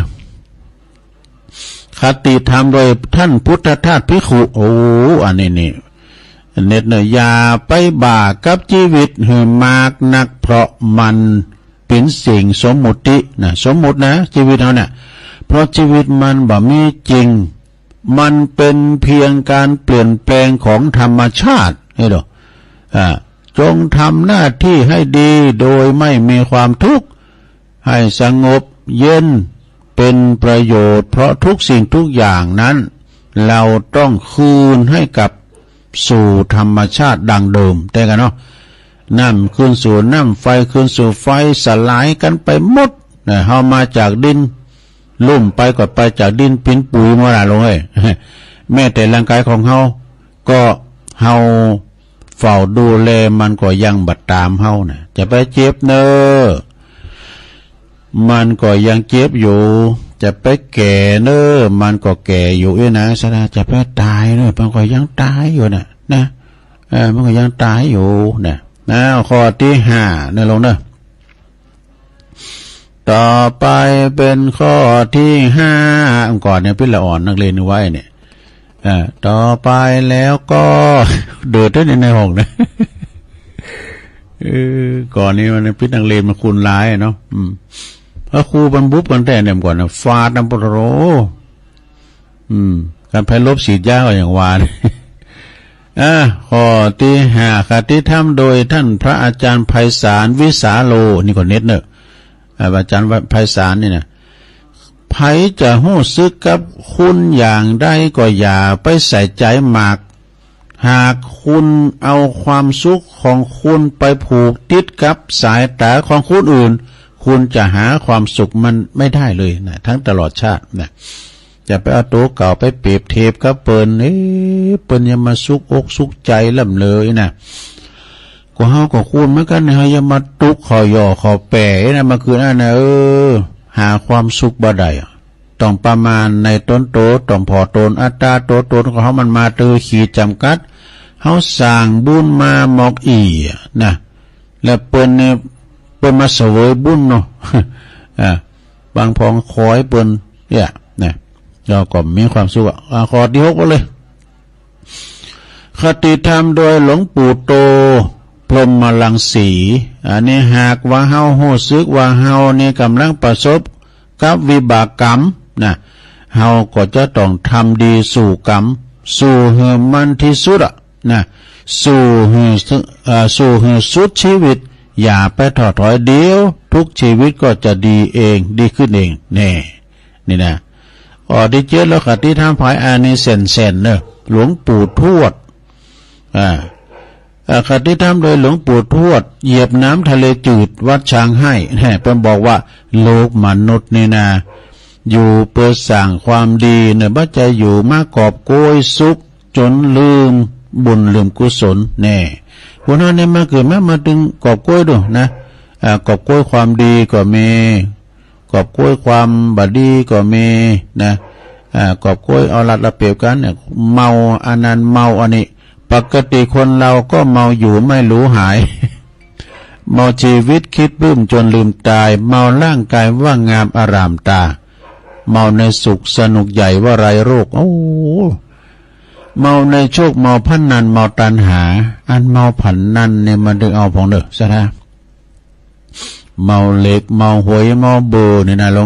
คติธรรมโดยท่านพุทธทาสภิกขุอันนี้เน็ตเนี่ยอย่าไปบ่ากับชีวิตหืมากนักเพราะมันเป็นสิ่งสมมุตินะสมมุตินะชีวิตเราเนี่ยเพราะชีวิตมันบ่มีจริงมันเป็นเพียงการเปลี่ยนแปลงของธรรมชาติให้ดูจงทำหน้าที่ให้ดีโดยไม่มีความทุกข์ให้สงบเย็นเป็นประโยชน์เพราะทุกสิ่งทุกอย่างนั้นเราต้องคืนให้กับสู่ธรรมชาติดังเดิมแต่กันเนาะน้ำคืนสู่น้ำไฟคืนสู่ไฟสลายกันไปหมดเฮามาจากดินลุ่มไปก็ไปจากดินเป็นปุ๋ยมาละลงแม้แต่ร่างกายของเฮาก็เฮาเฝ้าดูแลมันก็ยังบัดตามเฮานะจะไปเจ็บเนอมันก็ยังเจ็บอยู่จะไปแก่เนอมันก็แก่อยู่นะสนะจะไปตายเนอมันก็ยังตายอยู่นะมันก็ยังตายอยู่เนี่ยข้อที่5เนี่ยลงเนอะต่อไปเป็นข้อที่5ก่อนเนี่ยพี่ละอ่อนนักเรียนไว้เนี่ยต่อไปแล้วก็เดือดได้ในห้องนะก่อนนี้มันพี่นักเรียนมันคุณร้ายเนาะเพราะครูบรรบุบกันแต่เนี่ยก่อนนะฟาดน้ำปโรการแพ้ลบสีดยาก็อย่างวานข้อที่5คติธรรมโดยท่านพระอาจารย์ไพศาลวิสาโลนี่ก็เน็ตเนอะอาจารย์ไพศาลนี่นะไผจะหู้ซึกกับคุณอย่างใดก็อย่าไปใส่ใจมากหากคุณเอาความสุขของคุณไปผูกติดกับสายตาของคนอื่นคุณจะหาความสุขมันไม่ได้เลยนะทั้งตลอดชาตินะจะไปเอาตัวเก่าไปเปรียบเทียบกับเปิ้นเปิ้นยังมาสุกอกสุขใจล่ำเลยนะก็เฮาก็คุณเหมือนกันเฮาอย่ามาตุกขอย่อขอแปะนะมาคือนั่นนะหาความสุขบ่ได้ต้องประมาณในต้นโตต้องพอตนอัตตาตัวตนของเฮามันมาตือขีดจำกัดเฮาสร้างบุญมาหมอกนะแล้วเปิ้นเนี่ยเปิ้นมาเสวยบุญเนาะบางพองขอให้เปิ้นเนี่ยนะเราก็มีความสุขข้อที่6ก็เลยคติธรรมโดยหลวงปู่โตพรหมรังสีอันนี้หากว่าเฮารู้สึกว่าเฮานี่กำลังประสบกับวิบากกรรมนะเฮาก็จะต้องทำดีสู่กรรมสู่ให้มันที่สุดนะสู่ให้สุดชีวิตอย่าไปถอดถอยเดียวทุกชีวิตก็จะดีเองดีขึ้นเองนี่นะที่เจอแล้วคติธรรมภายอานิเซนเนอะหลวงปู่ทวดคติธรรมโดยหลวงปู่ทวดเหยียบน้ำทะเลจืดวัดช้างให้เป็นบอกว่าโลกมนุษย์นี่นะอยู่เพื่อสร้างความดีเนี่ยบ่ใจอยู่มากอบโกยสุขจนลืมบุญลืมกุศลคนนั้นเนี่ยมาเกิดมาถึงกอบโกยดูนะกอบโกยความดีก็มีกอบโกยความบดีก็มีนะกอบโกยเอาลัดละเปรียบกันเนี่ยเมาอันนั้นเมาอันนี้ปกติคนเราก็เมาอยู่ไม่รู้หายเมาชีวิตคิดบื้มจนลืมตายเมาร่างกายว่างามอารามตาเมาในสุขสนุกใหญ่ว่าไรโรคเมาในโชคเมาพันนันเมาตันหาอันเมาผันนันเนี่ยมันดึงเอาของเด้อซะนะเมาเล็กเมาหวยเมาเบอร์นี่นะลง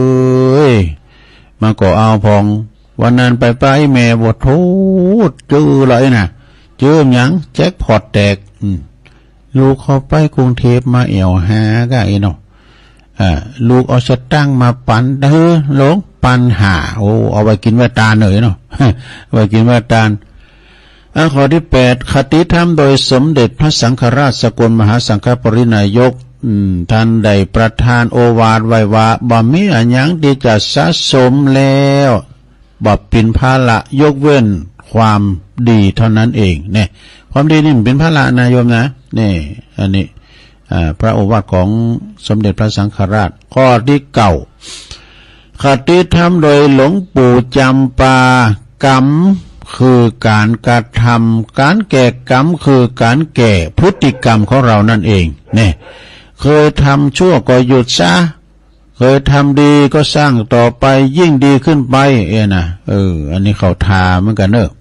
มาก็เอาพองวันนั้นไปแม่บทโทษเจอเลยนะเจอหยังแจ็คพอตแตกลูกเขาไปกรุงเทพมาเอี่ยวหาก็ไอ้เนาะลูกเอาสตั้งมาปันหลงปันหาเอาไปกินไว้ตาเหนื่อยเนาะไว้กินไว้ตาข้อที่8คติธรรมโดยสมเด็จพระสังฆราชสกลมหาสังฆปรินายกท่านได้ประทานโอวาทไว้ว่าบ่มีอันหยังที่จะสะสมแล้วบ่เป็นภาระยกเว้นความดีเท่านั้นเองเนี่ยความดีนี่มันเป็นภาระนายโยมนะนี่อันนี้พระโอวาทของสมเด็จพระสังฆราชข้อที่9คติธรรมโดยหลวงปู่จำปากรรมคือการกระทำการแก่กรรมคือการแก่พฤติกรรมของเรานั่นเองเนี่ยเคยทำชั่วก็หยุดซะเคยทำดีก็สร้างต่อไปยิ่งดีขึ้นไปนะอันนี้เขาทาเหมือนกันเนอะ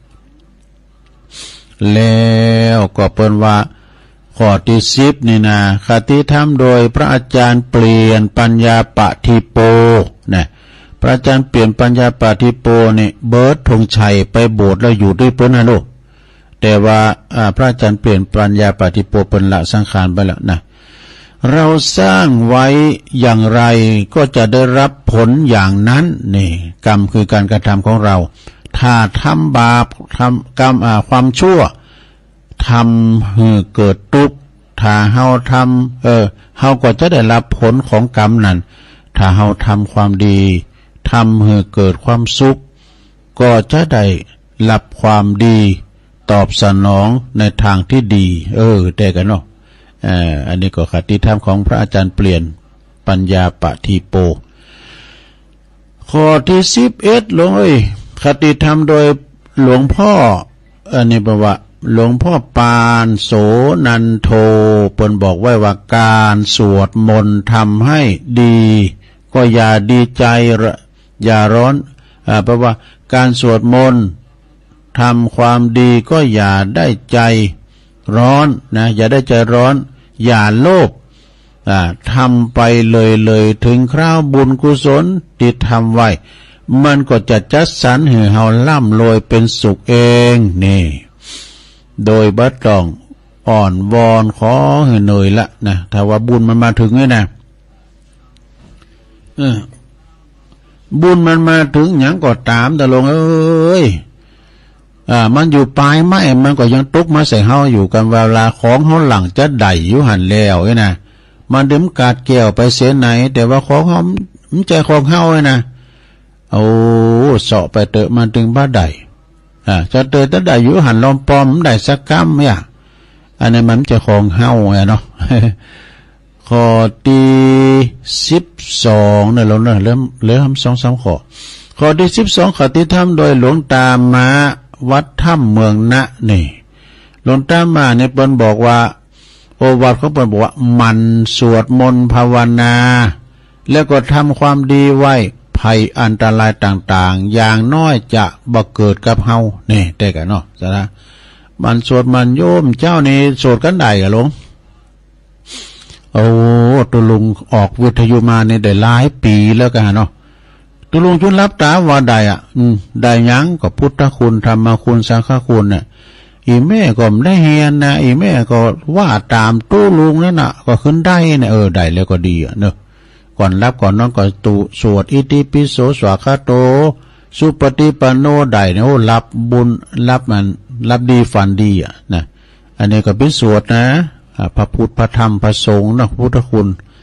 แล้วก็เปิ้นว่าข้อที่10นี่นะคติธรรมโดยพระอาจารย์เปลี่ยนปัญญาปฏิโปนะพระอาจารย์เปลี่ยนปัญญาปฏิโปนี่เบิร์ดธงชัยไปโบสถ์แล้วอยู่ด้วยเปิ้นนะลูกแต่ว่าพระอาจารย์เปลี่ยนปัญญาปฏิโปเปิ้นละสังขารไปแล้วนะเราสร้างไว้อย่างไรก็จะได้รับผลอย่างนั้นนี่กรรมคือการกระทำของเราถ้าทำบาปทำกรรมความชั่วทำให้เกิดทุกข์ถ้าเฮาทำเฮาก็จะได้รับผลของกรรมนั้นถ้าเฮาทำความดีทำให้เกิดความสุขก็จะได้รับความดีตอบสนองในทางที่ดีได้กันเนาะอันนี้ก็คติธรรมของพระอาจารย์เปลี่ยนปัญญาปฏิโปข้อที่11ลงคติธรรมโดยหลวงพ่ออันนี้บอกว่าหลวงพ่อปานโสนันโทเปิ้นบอกไว้ว่าการสวดมนต์ทำให้ดีก็อย่าดีใจอย่าร้อนเพราะว่าการสวดมนต์ทำความดีก็อย่าได้ใจร้อนนะอย่าได้ใจร้อนอย่าโลภทำไปเลยถึงคราวบุญกุศลที่ทำไว้มันก็จะจัดสรรให้เฮาร่ำรวยเป็นสุขเองนี่โดยบ่ต้องอ่อนวอนขอให้เหนื่อยละนะถ้าว่าบุญมันมาถึงนี่นะบุญมันมาถึงหยังก็ตามแต่ลงเอ้ยมันอยู่ปลายไม้มันก็ยังตกมาใส่เฮาอยู่กันเวลาของเฮาหลังจะได้อยู่หันแล้วไอ้นะมันดึมกาดแก้วไปเสียไหนแต่ว่าของเฮามันใจของเฮาไอ้นะเอาเสาะไปเตอะมันถึงบ้าใดจะเตอะถ้าได้อยู่หันลอมปอมได้สักกำเนี่ยอันนี้มันจะของเฮาไงเนาะข้อที่12เนี่ยเราเริ่ม2-3ข้อที่12ข้อที่ทำโดยหลวงตามาวัดถ้ำเมืองนะนี่หลวงตามาเนี่ยเปิ้นบอกว่าโอวาทของเปิ้นบอกว่ามันสวดมนต์ภาวนาแล้วก็ทำความดีไว้ภัยอันตรายต่างๆอย่างน้อยจะบ่เกิดกับเฮานี่ได้กันเนาะซะนะมันสวดมันโยมเจ้านี่สวดกันได้กะหลวงโอ้ตุลุงออกวิทยุมาเนี่ยได้หลายปีแล้วกันเนาะตุลุงชุนรับตาว่าได้ได้ยังก็พุทธคุณธรรมคุณสังฆคุณน่ะอีแม่ก็ไม่ได้เฮียนนะอีแม่ก็ว่าตามตู้ลุงนั่นน่ะก็ขึ้นได้เนี่ยได้แล้วก็ดีเนอะก่อนรับก่อนนอนก็ตุสวดอิติปิโสสวากขาโตสุปฏิปันโนได้เนี่ยโอ้รับบุญรับดีฝันดีนะอันนี้ก็เป็นสวดนะพระพุทธพระธรรมพระสงฆ์นะพุทธคุณ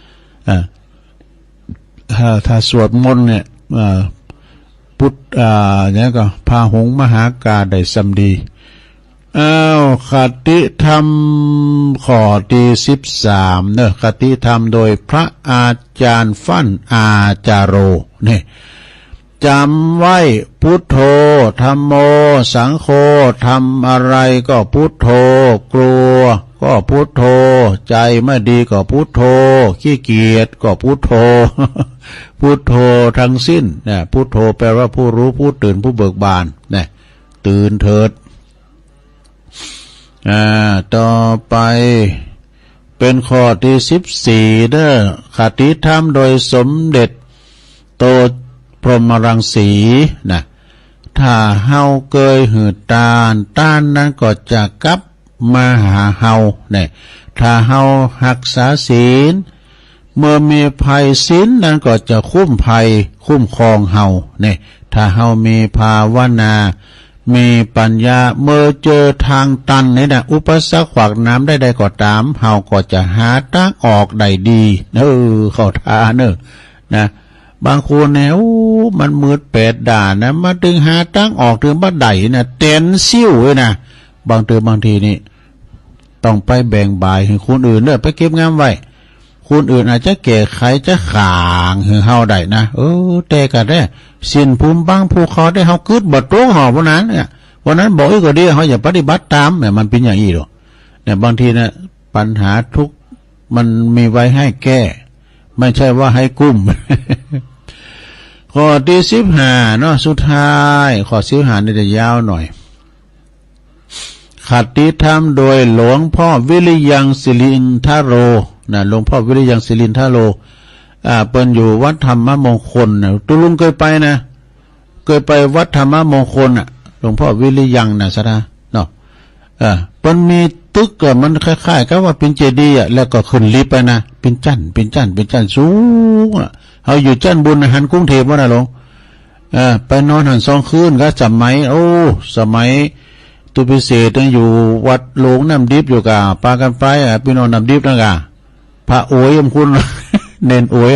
ถ้าสวดมนต์เนี่ยพุทธเนี่ยก็พาหงมหากาได้สำดีคติธรรมข้อที่13เนอะคติธรรมโดยพระอาจารย์ฟั่นอาจารโรนี่จำไว้พุทโธธัมโมสังโฆทำอะไรก็พุทโธกลัวก็พุทโธใจไม่ดีก็พุทโธขี้เกียจก็พุทโธพุทโธทั้งสิ้นเนี่ยพุทโธแปลว่าผู้รู้ผู้ตื่นผู้เบิกบานเนี่ยตื่นเถิดต่อไปเป็นข้อที่14เด้อคติธรรมโดยสมเด็จโตพรหมรังสีนะถ้าเฮาเกยหืดต้านนั้นก็จะกลับมาหาเฮาเนี่ยถ้าเฮารักษาศีลเมื่อมีภัยศีลนั้นก็จะคุ้มภัยคุ้มครองเฮาเนี่ยถ้าเฮามีภาวนามีปัญญาเมื่อเจอทางตันนี่นะอุปสรรคขวางน้ำได้ก็ตามเฮาก็จะหาทางออกได้ดีเข้าท่านะบางคนเนี่ยมันมืด8ด่านนะมาถึงหาทางออกถึงบัดใดนะเต้นซิ่วเลยนะบางทีนี่ต้องไปแบ่งบายให้คนอื่นเด้อไปเก็บงามไว้คนอื่นอาจจะแก่ไขจะขางให้เฮาได้นะแต่ก็ได้สิ้นภูมิบางภูเขาได้เฮาคิดบ่ตรงหอพวกนั้นเนี่ยวันนั้นบอกอีกก็ดีเฮาอย่าปฏิบัติตามเนี่ยมันเป็นอย่างนี้หรอกเนี่ยบางทีนะปัญหาทุกมันมีไว้ให้แก้ไม่ใช่ว่าให้กุ้ม ข้อที่15เนาะสุดท้ายข้อ15นี่จะยาวหน่อยคติธรรมโดยหลวงพ่อวิริยังศิรินทโรนะหลวงพ่อวิริยังศิรินทโรเปิ้นอยู่วัดธรรมมงคลนะตุลุงเคยไปนะเคยไปวัดธรรมมงคลหลวงพ่อวิริยังนะซะนะเนาะเปิ้นมีตึกมันคล้ายๆกับว่าเป็นเจดีย์แล้วก็ขึ้นลิฟต์ไปนะเป็นจั่นสูงเฮาอยู่จั่นบุญหันกรุงเทพว่าน่ะหลวงไปนอนหัน2คืนก็สมัยตุพิเศษอยู่วัดหลวงน้ำดิบอยู่กะปากันไปพี่น้องน้ำดิบนั่นกะพระโอยคุณเน้นโอย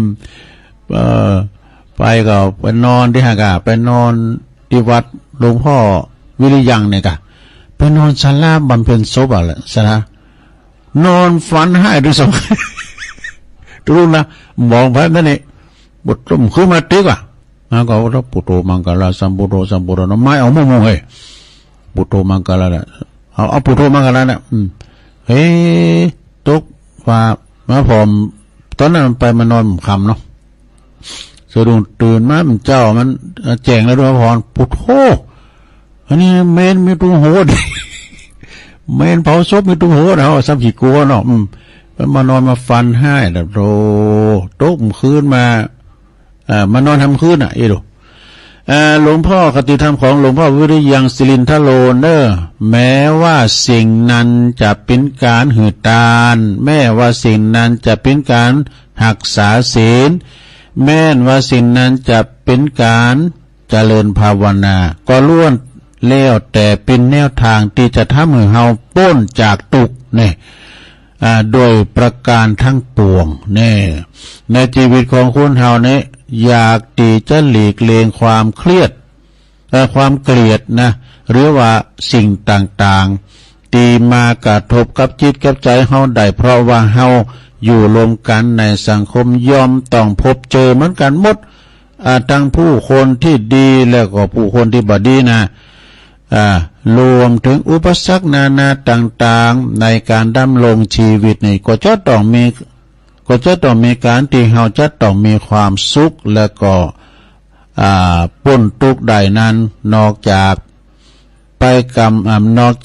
ไปก็ไปนอนที่หากะไปนอนที่วัดหลวงพ่อวิริยังเนี่ยกะไปนอนศาลาบำเพ็ญศพอะไรศาลานอนฝันให้ด้วยสมรู้นะมองพระนั่นนี่บทร่มขึ้นมาติ๊กก็ว่าปุโตมังกรสัมปุโตนะไม่เอาโมโมเฮ้ปุโตมังกรละเอาปู่โทรมากันแล้วน่ะเฮ้ตกว่ามาผมตอนนั้นมันไปมานอนค่ำเนาะสะดุ้งตื่นมามันเจ้ามันแจ้งแล้วด้วยพรปู่โทอันนี้เมนมีตุ้งโหดเมนเผาศพมีตุ้งโหดเอาซ้ำขี้กลัวเนาะมันมานอนมาฟันให้แบบโรตกคืนมามานอนทำคืนอ่ะดูหลวงพ่อคติธรรมของหลวงพ่อวิริยังศิรินทโลเนอแม้ว่าสิ่งนั้นจะเป็นการหืดตานแม้ว่าสิ่งนั้นจะเป็นการหักษาศีลแม้ว่าสิ่งนั้นจะเป็นการเจริญภาวนาก็ล้วนแล้วแต่เป็นแนวทางที่จะทำให้เฮาพ้นจากทุกข์เนี่ยโดยประการทั้งปวงเนี่ยในชีวิตของคนเฮาเนี่ยอยากที่จะหลีกเลี่ยงความเครียดความเกลียดนะหรือว่าสิ่งต่างๆที่มากระทบกับจิตกับใจเฮาได้เพราะว่าเฮาอยู่รวมกันในสังคมย่อมต้องพบเจอเหมือนกันหมดทั้งผู้คนที่ดีแล้วก็ผู้คนที่บ่ดีนะรวมถึงอุปสรรคนานาต่างๆในการดำรงชีวิตนี่ก็จะต้องมีการที่เราจะต้องมีความสุขและก็พ้นทุกข์ได้นั้นนอกจากไปนอก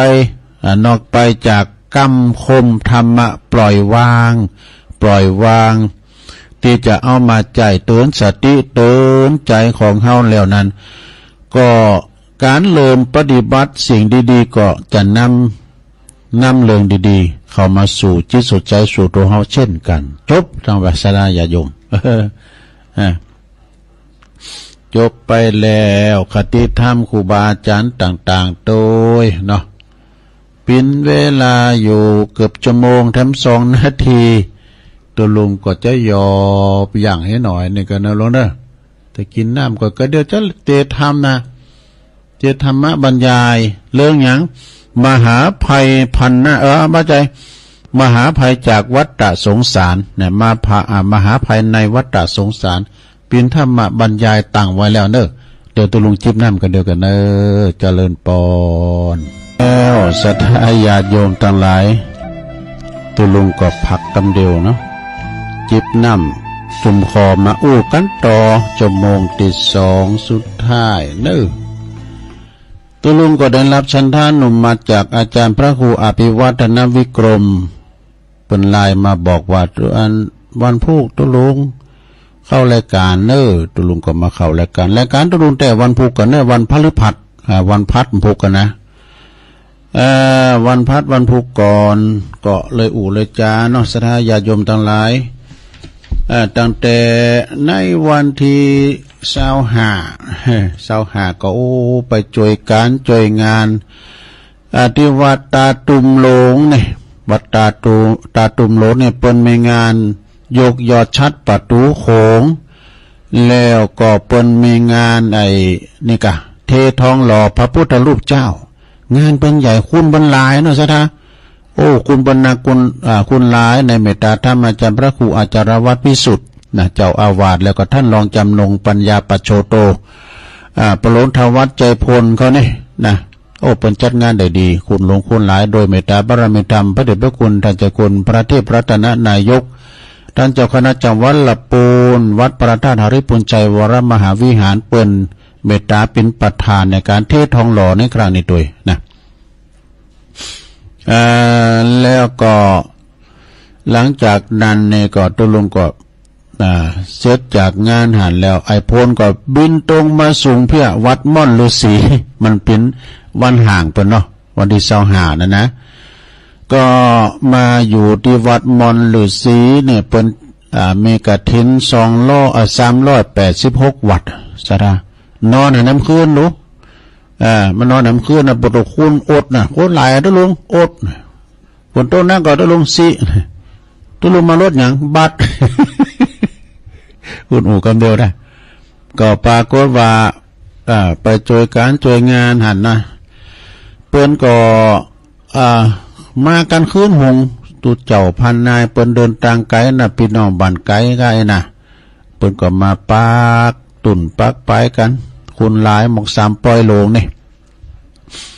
จากกรรมคมธรรมะปล่อยวางที่จะเอามาใจเตือนสติเตือนใจของเฮาแล้วนั้นก็การเริ่มปฏิบัติสิ่งดีๆก็จะนำเรื่องดีๆเข้ามาสู่จิตสู่ใจสู่ตัวเฮาเช่นกันจบทางศาสนาญาโยมจบไปแล้วคติธรรมครูบาอาจารย์ต่างๆโดยเนาะปินเวลาอยู่เกือบชั่วโมงแถม2 นาทีตัวลุงก็จะยอมอย่างให้หน่อยนี่ก็นะลุงเด้อแต่กินน้ำก็เดี๋ยวจะเตะธรรมนะเจธรรมะบรรยายเรื่องอย่างมหาภัยพันนะมาใจมหาภัยจากวัฏฏะสงสารเนี่ยมหาภัยในวัฏฏะสงสารเป็นธรรมะบรรยายตั้งไว้แล้วเนอะเดี๋ยวตุลุงจิบน้ำกันเดียวกันเนอะเจริญปอนแล้วศรัทธาญาติโยมทั้งหลายตุลุงก็พักกำเดียวเนาะจิบน้ำจุ่มคอมาอู้กันต่อชั่วโมงที่2สุดท้ายเนอะตุลุงก็ได้รับชันทานุมาจากอาจารย์พระครูอภิวัฒนวิกรมเป็นไลน์มาบอกว่าวันพุธตุลุงเข้ารายการเนอตุลุงก็มาเข้ารายการตุลุงแต่วันพุธกันเนอวันพฤหัสวันพัดพุธกันนะวันพัดวันพุธก่อนก็เลยเลยจาเนาะศรัทธาญาติโยมทั้งหลายตั้งแต่ในวันที่25ก็ไปช่วยการช่วยงานที่วัดตาตุมโลงเนี่ยวัดตาตุมโลงเนี่ยเป็นมีงานยกยอดชัดประตูโขงแล้วก็เป็นมีงานนี่กะเททองหล่อพระพุทธรูปเจ้างานเป็นใหญ่คุณบรรลายเนาะซะท่าคุณบรรณาคุณหลายในเมตตาธรรมอาจารย์พระครูอาจารย์วัดพิสุทธิ์นะเจ้าอาวาสแล้วก็ท่านรองจำนงปัญญาปัจโชโตประโลนทวัดใจพลเขาเนี่ยนะเป็นจัดงานได้ดีคุณหลวงคุณหลายโดยเมตตาบารมีธรรมพระเดชพระคุณท่านเจ้าคุณพระเทพรัตนนายกท่านเจ้าคณะจังหวัดละปูนวัดพระธาตุหริปุญชัยวรมหาวิหารเปิ้นเมตตาเป็นประธานในการเทศทองหล่อในครั้งนี้ด้วยนะแล้วก็หลังจากนั้นเนี่ยก็ตุลุงก็เสร็จจากงานหันแล้วไอโพนก็บินตรงมาสูงเพื่อวัดม่อนฤาษีมันเป็นวันห่างไปเนาะวันที่25นะก็มาอยู่ที่วัดม่อนฤาษีเนี่ยเป็นมีกฐิน386 วัดซะนะนอนในน้ำคืนรู้มันนอนน้ำคืนนะปวดคุณอดนะโคตรหลายตุลุงอดฝนต้นนั่งก็ตุลุงสิตุลุงมาลดอย่างบัดคุณกำเดียวได้ก็ปรากฏว่าไปช่วยการช่วยงานหันนะเปิ้นก็มากันคืนหงตุเจ้าพันนายเปิ้นเดินทางไกลนะพี่น้องบ้านไกลไกลนะเปิ้นก็มาปักตุ่นปักไปกันคุณหลายหมก3 ปอยโลงนี่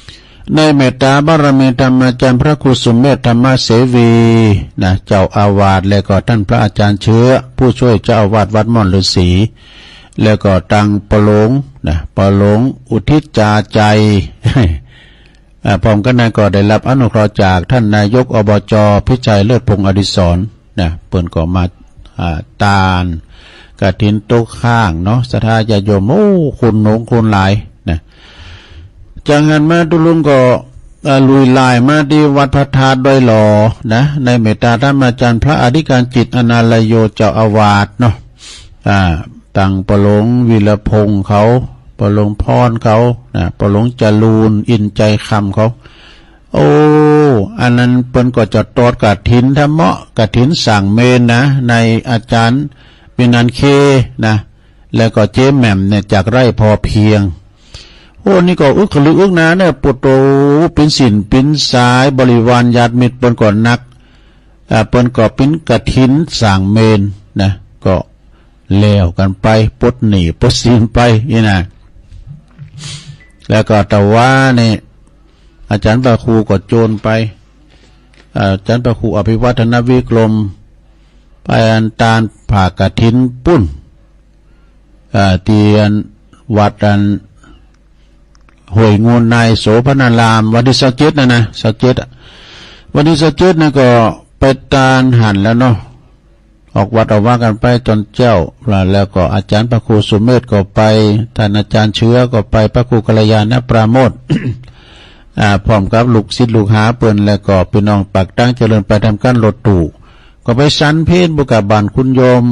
ในเมตตาบารมีธรรมอาจารย์พระครูสุเมธธรรมเสวีนะเจ้าอาวาสและก็ท่านพระอาจารย์เชื้อผู้ช่วยเจ้าอาวาสวัดม่อนฤาษีแล้วก็ตังปะหลงนะปะหลงอุทิศจาใจพร้อมกันนั้นก็ได้รับอนุเคราะห์จากท่านนายกอบจ.พิชัยเลิศพงษ์อดิศรนะเปิ้นก็มาตาลกฐินโต๊ะข้างเนาะศรัทธาญาติโยมโอ้คุณหนงคุณหลายนะจากนั้นมาตุลุงก็ลุยลายมาที่วัดพระธาตุดอยหล่อนะในเมตตาธรรมอาจารย์พระอธิการจิตอนาลโยเจ้าอาวาสเนาะตังปะหลงวีรพงษ์เขาปะหลงพรเขานะปะหลงจรูนอินใจคำเขาโอ้อันนั้นเปิ้นก็จะตอดกฐินธรรมะกฐินสั่งเมนนะในอาจารย์เป็นนันเคนะแล้วก็เจ๊แหม่มเนี่ยจากไร่พอเพียงโอ้นี่ก็อึกขลึกอึกนาเนี่ยปุตโตเป็นสินเป็นสายบริวารญาติมิตรเปิ้นก่อนนักเปิ้นก็เป็นกฐินสั่งเมนนะก็แล้วกันไปปดหนีปดสินไปนี่นะแล้วก็แต่ว่านี่อาจารย์พระครูก็โจรไปอาจารย์พระครูอภิวัฒนวิกรมไปอันตานผ่ากฐินปุ้นเตียนวัดอันห้วยงูนายโสพนารามวันที่27นะ27วันที่27นะก็ไปตานหันแล้วเนาะออกวัดออกว่ากันไปจนเจ้าแล้วก็อาจารย์พระครูสุเมธก็ไปท่านอาจารย์เชื้อก็ไปพระครูกัลยาณปราโมทย์พร้อมกับลูกศิษย์ลูกหาเปิ้นแล้วก็พี่น้องปักตั้งเจริญไปทำการรถตู้ก็ไปสันเพศบุกบานคุณโยม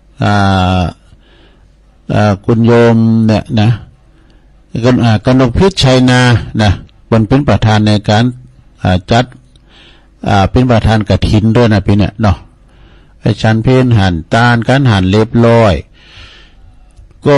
คุณโยมเนี่ยนะกนกพิษชัยนานะเป็นประธานในการจัดเป็นประธานกฐินด้วยนะพี่เนี่ยเนาะไปชันเพศหันตานกันหันเรียบร้อยก็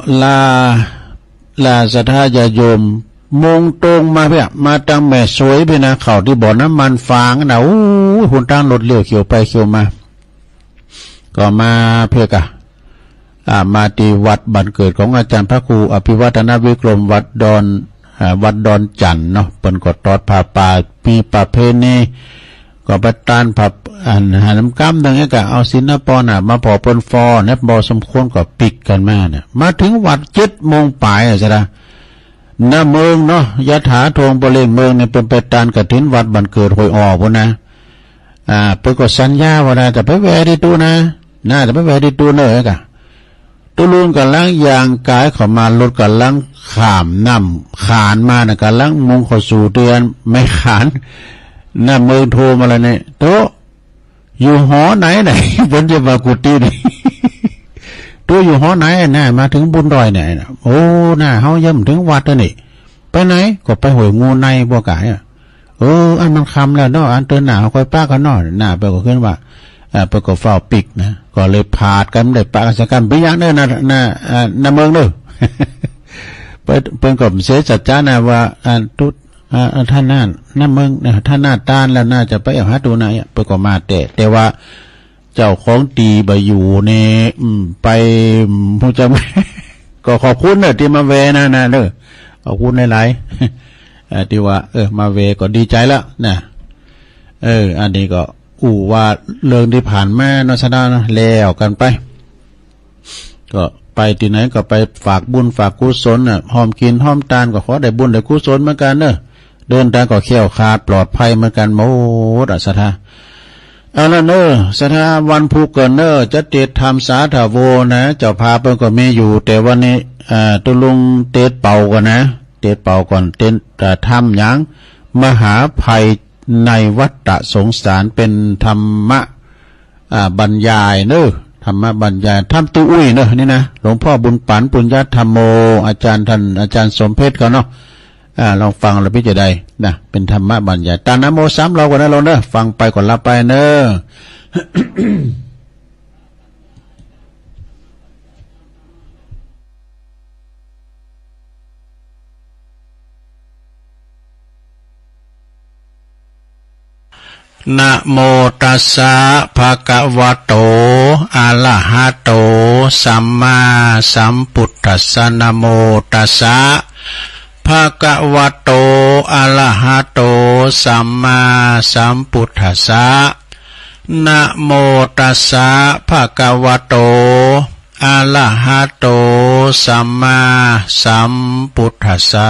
ลาศรัทธาญาติโยมมงตรงมาเพื่อมาตั้งแม่สวยไปนะเข่าที่บ่อน้ำมันฟางนะโอ้หุ่นตั้งรถเลี้ยวเขียวไปเขียวมาก็มาเพื่อกะมาที่วัดบ้านเกิดของอาจารย์พระครูอภิวัฒนวิกรมวัดดอนจันเนาะเปิ้นก็ตอดผ้าป่าปีประเพณีก็ไปตานผับหาน้ำก้ำดังนี้ก็เอาสินปอน่ะมาพอเปิ้นฟอเนี่ยบ่สมควรก็ปิกกันมาเนี่ยมาถึงวัด7 โมงปลายอ่ะจ้ะน้าเมืองเนาะยะถาทงบริเวณเมืองเนี่ยเป็นไปตานกฐินวัดบ้านเกิดห้วยอ้อพุ่นนะเปิ้นก็สัญญาว่าจะไปแวะที่ตู้นะน่าจะไปแวะที่ตู้เด้อกะตุลุงกำลังยางกายเข้ามารถกำลังข้ามน้ำขานมานะกำลังมุ่งเข้าสู่เดือนไม่ขานน้าเมืองโทรมาแล้วเนี่ยโตอยู่หอไหนเพิ่นจะมากุฏินี่ตัวอยู่หอไหนน่ะมาถึงบุญดอยเนี่ยโอ้น่ะเฮาย่ำถึงวัดแล้วนี่ไปไหนก็ไปห้วยงูในบ่กายอันมันคำแล้วเนาะอันเตือนหน้าค่อยป้ากันเนาะหน้าไปก็ขึ้นว่าไปก็เฝ้าปิกนะก็เลยพาดกันได้ปะกันไปอย่างเด้อนะเมืองเด้อเพิ่นก็เสียสัจจานะว่าท่านน้าเมืองท่านหน้าตานแล้วน่าจะไปหาตัวไหนเพิ่นก็มาแต่ว่าเจ้าของตีไปอยู่นี่ไปผู้จะก็ขอบคุณเนอะที่มาเวนะเด้อขอบคุณหลายๆที่ว่ามาเวก็ดีใจแล้วนะอันนี้ก็ว่าเรื่องที่ผ่านมาเนาะซะนะแล้วกันไปก็ไปที่ไหนก็ไปฝากบุญฝากกุศลน่ะหอมกินหอมตานก็ขอได้บุญได้กุศลเหมือนกันเนอะเดินทางก็แข็งขาดปลอดภัยเหมือนกันหมดศรัทธาเอาละเนอะศรัทธาวันภูเกินเนอะจะเตดทำสาธาโวนะเจ้าพาเพิ่นก็มีอยู่แต่วันนี้ตุลุงเตดเป่าก่อนนะเตดเป่าก่อนเตดทำหยังมหาภัยในวัฏสงสารเป็นธรรมะบรรยายเนอะธรรมะบรรยายทำตู้อุ้ยเนอะนี่นะหลวงพ่อบุญปันปุญญธรรมโมอาจารย์ท่านอาจารย์สมเพชรเขาเนาะลองฟังแล้วพี่จะได้นะเป็นธรรมะบรรยายตานะโม3เราก่อนนะเราเนอะฟังไปก่อนรับไปเนอะ นะโมตัสสะภะคะวะโตอะระหะโตสัมมาสัมพุทธัสสะนะโมตัสสะภะคะวะโตอะระหะโตสัมมาสัมพุทธัสสะนะโมตัสสะภะคะวะโตอะระหะโตสัมมาสัมพุทธัสสะ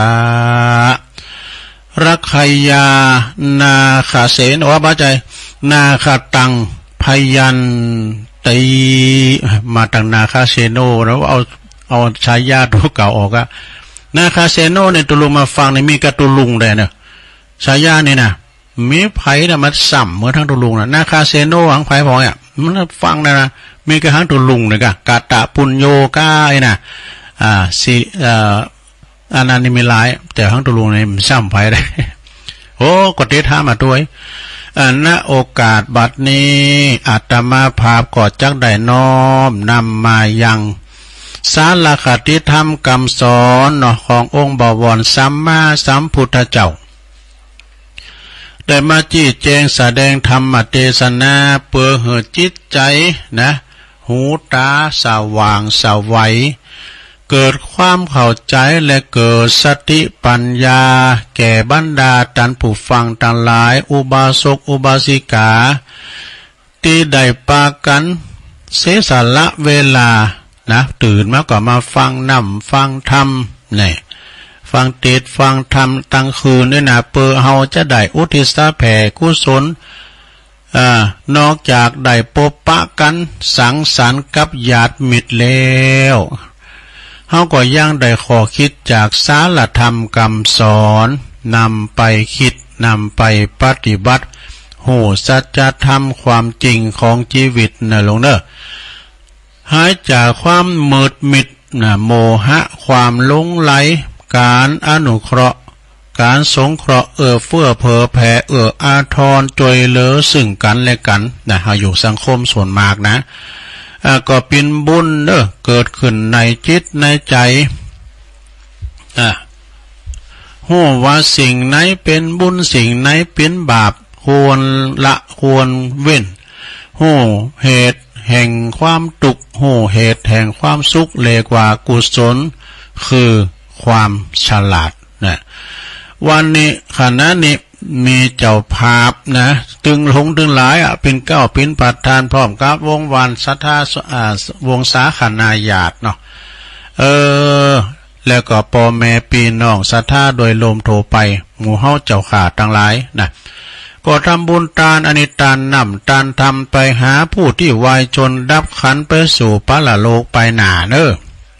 รักขยานาคาเสนว่าบ้าใจนาคาตังพยันตีมาตังนาคาเซโนแล้วเอาชายาตัวเก่าออกอะนาคาเซโนเนี่ยตุลุงมาฟังในมีกระตุลุงเลยเนี่ยชายานี่นะมีไผ่เนี่ยมันสัมเหมือนทั้งตุลุงนะนาคาเซโนหังไผ่พอเนี่ยมันฟังนะมีกระหังตุลุงเลยกะกาตะปุญโยก้าไอ้นะสิอันนั้นนี่มีหลายแต่ทั้งตุลุงเนี่ยมันสัมไผ่ได้โอ้กดเทท่ามาด้วยณโอกาสบัดนี้อาตมาภาพก็จักได้น้อมนำมายังสารคติธรรมคำสอนขององค์บวรสัมมาสัมพุทธเจ้าได้มาจี้แจงแสดงธรรมเทศนาเพื่อให้จิตใจนะหูตาสว่างสวัยเกิดความเข้าใจและเกิดสติปัญญาแก่บรรดาท่านผู้ฟังทั้งหลายอุบาสกอุบาสิกาที่ได้ปากันเสียสละเวลานะตื่นมาก็มาฟังนำฟังธรรมเนี่ยฟังเทศฟังธรรมตั้งคืนด้วยนะเพื่อเฮาจะได้อุทิศแผ่กุศลนอกจากได้พบปะกันสังสรรค์กับญาติมิตรแล้วเฮาก็ยังได้ขอคิดจากสารธรรมคำสอนนำไปคิดนำไปปฏิบัติโหสัจธรรมความจริงของชีวิตนะหลวงเนอะหายจากความมืดมิดโมหะความหลงไหลการอนุเคราะห์การสงเคราะห์เฟื้อเผื่อแผ่อาทรช่วยเหลือซึ่งกันและกันนะเฮาอยู่สังคมส่วนมากนะก็เป็นบุญเกิดขึ้นในจิตในใจหูว่าสิ่งไหนเป็นบุญสิ่งไหนเป็นบาปควรละควรเว้นหูเหตุแห่งความทุกข์หูเหตุแห่งความสุขเลกว่ากุศลคือความฉลาดนะวันนี้ขณะนี้มีเจ้าภาพนะตึงหลายเป็นเก้าเป็นประธานพร้อมกับวงวานสัทธาวงสาขนาญาติเนาะแล้วก็พ่อแม่พี่น้องศรัทธาโดยลมโทไปหมู่เฮาเจ้าขาทั้งหลายนะก็ทำบุญทานอนิทานนำทานทำไปหาผู้ที่วายชนดับขันไปสู่ปรโลกไปหนาเนอ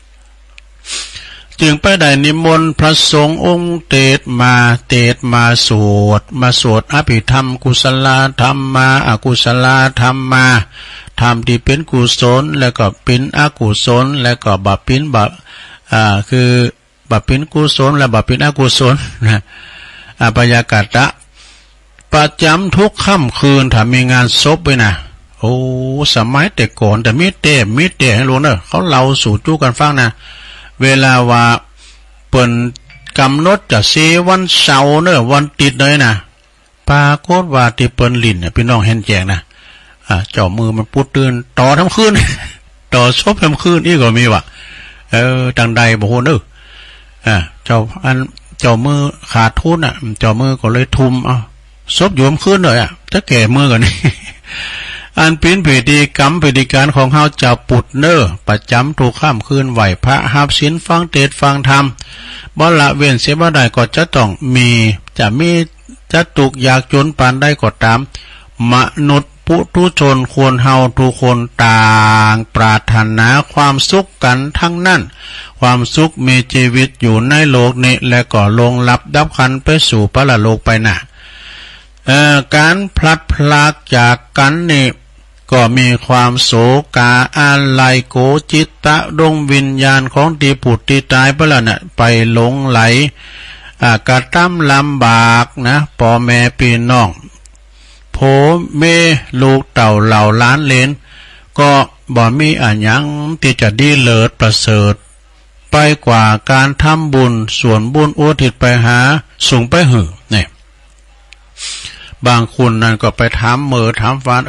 จึงไปได้นิมนต์พระสงฆ์องค์เตศมาสวดอภิธรรมกุศลธรรมมาอกุศลธรรมมาธรรมที่เป็นกุศลแล้วก็เป็นอกุศลแล้วก็บาปเป็นบาปคือบาปเป็นกุศลและบาปเป็นอกุศลนะปยากตะประจำทุกค่ำคืนถ้ามีงานศพไว้นะโอ้สมัยแต่ก่อนแต่มิเตให้รู้เนอะเขาเล่าสู่จู้กันฟังนะเวลาว่าเปิ่นกำหนดจะเสวันเสาร์เนอะวันติดเลยนะปรากฏว่าที่เปิ่นลิ้นพี่น้องเห็นแจงนะเจ้ามือมันปุดตื่นต่อทั้งคืน ต่อศพทั้งคืนอีกก็มีว่ะจังใดบ่ฮู้เด้อเจ้ามือขาดทุนเจ้ามือก็เลยทุมศพอยู่ทั้งคืนเลยถ้าแก่มือกันนี่ อันเป็นพิธีกรรมพิธีการของเฮาจะปุดเนอประจำทุกค่ำคืนไหวพระหับศีลฟังเทศฟังธรรมบ่ละเว้นเสียบ่ได้ก็จะต้องมีจะตุกอยากจนปานได้ก็ตามมนุษย์ปุถุชนควรเฮาทุกคนต่างปรารถนาความสุขกันทั้งนั้นความสุขมีชีวิตอยู่ในโลกนี้และก็ลงลับดับขันไปสู่ปรโลกไปน่ะการพลัดพรากจากกันนี่ก็มีความโศกาอาลัยโกจิตตะดวงวิญญาณของที่ผุดที่ตายไปแล้วน่ะไปหลงไหลกระทำลำบากนะพ่อแม่พี่น้องโผเมลูกเต่าเหล่าล้านเลนก็บ่มีอันยังที่จะดีเลิศประเสริฐไปกว่าการทำบุญส่วนบุญอุทิศไปหาสูงไปหือเนี่ยบางคนนั่นก็ไปถามมือถามฟัน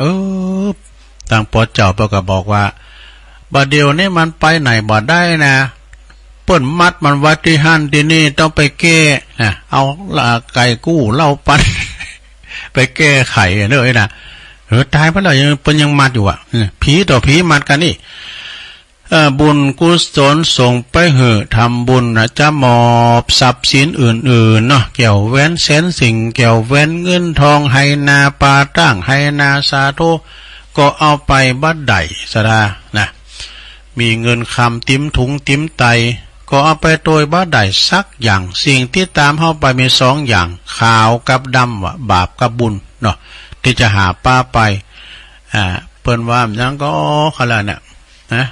ต่างปอเจ้าก็บอกว่าบัดเดียวนี้มันไปไหนบ่ได้นะเปิ้นมัดมันไว้ที่หันที่นี่ต้องไปแก้นะเอาไก่กู้เหล้าปัน ไปแก้ไขเลยนะตายเพราะอะไรยังเป็นยังมัดอยู่อ่ะผีต่อผีมัดกันนี่บุญกุศลส่งไปเหอะทำบุญนะจะมอบทรัพย์สินอื่นๆเนาะเกี่ยวแว้นเส้นสิ่งเกี่ยวแว้นเงินทองให้นาปาตั้งให้นาสาโทก็เอาไปบัดใดสดานะมีเงินคำติ้มถุงติ้มไตก็เอาไปโดยบัดใดสักอย่างสิ่งที่ตามเข้าไปมีสองอย่างขาวกับดำว่ะบาปกับบุญเนาะที่จะหาป้าไปเปิ้นว่าอย่างก็ขนาดเนี่ยนะ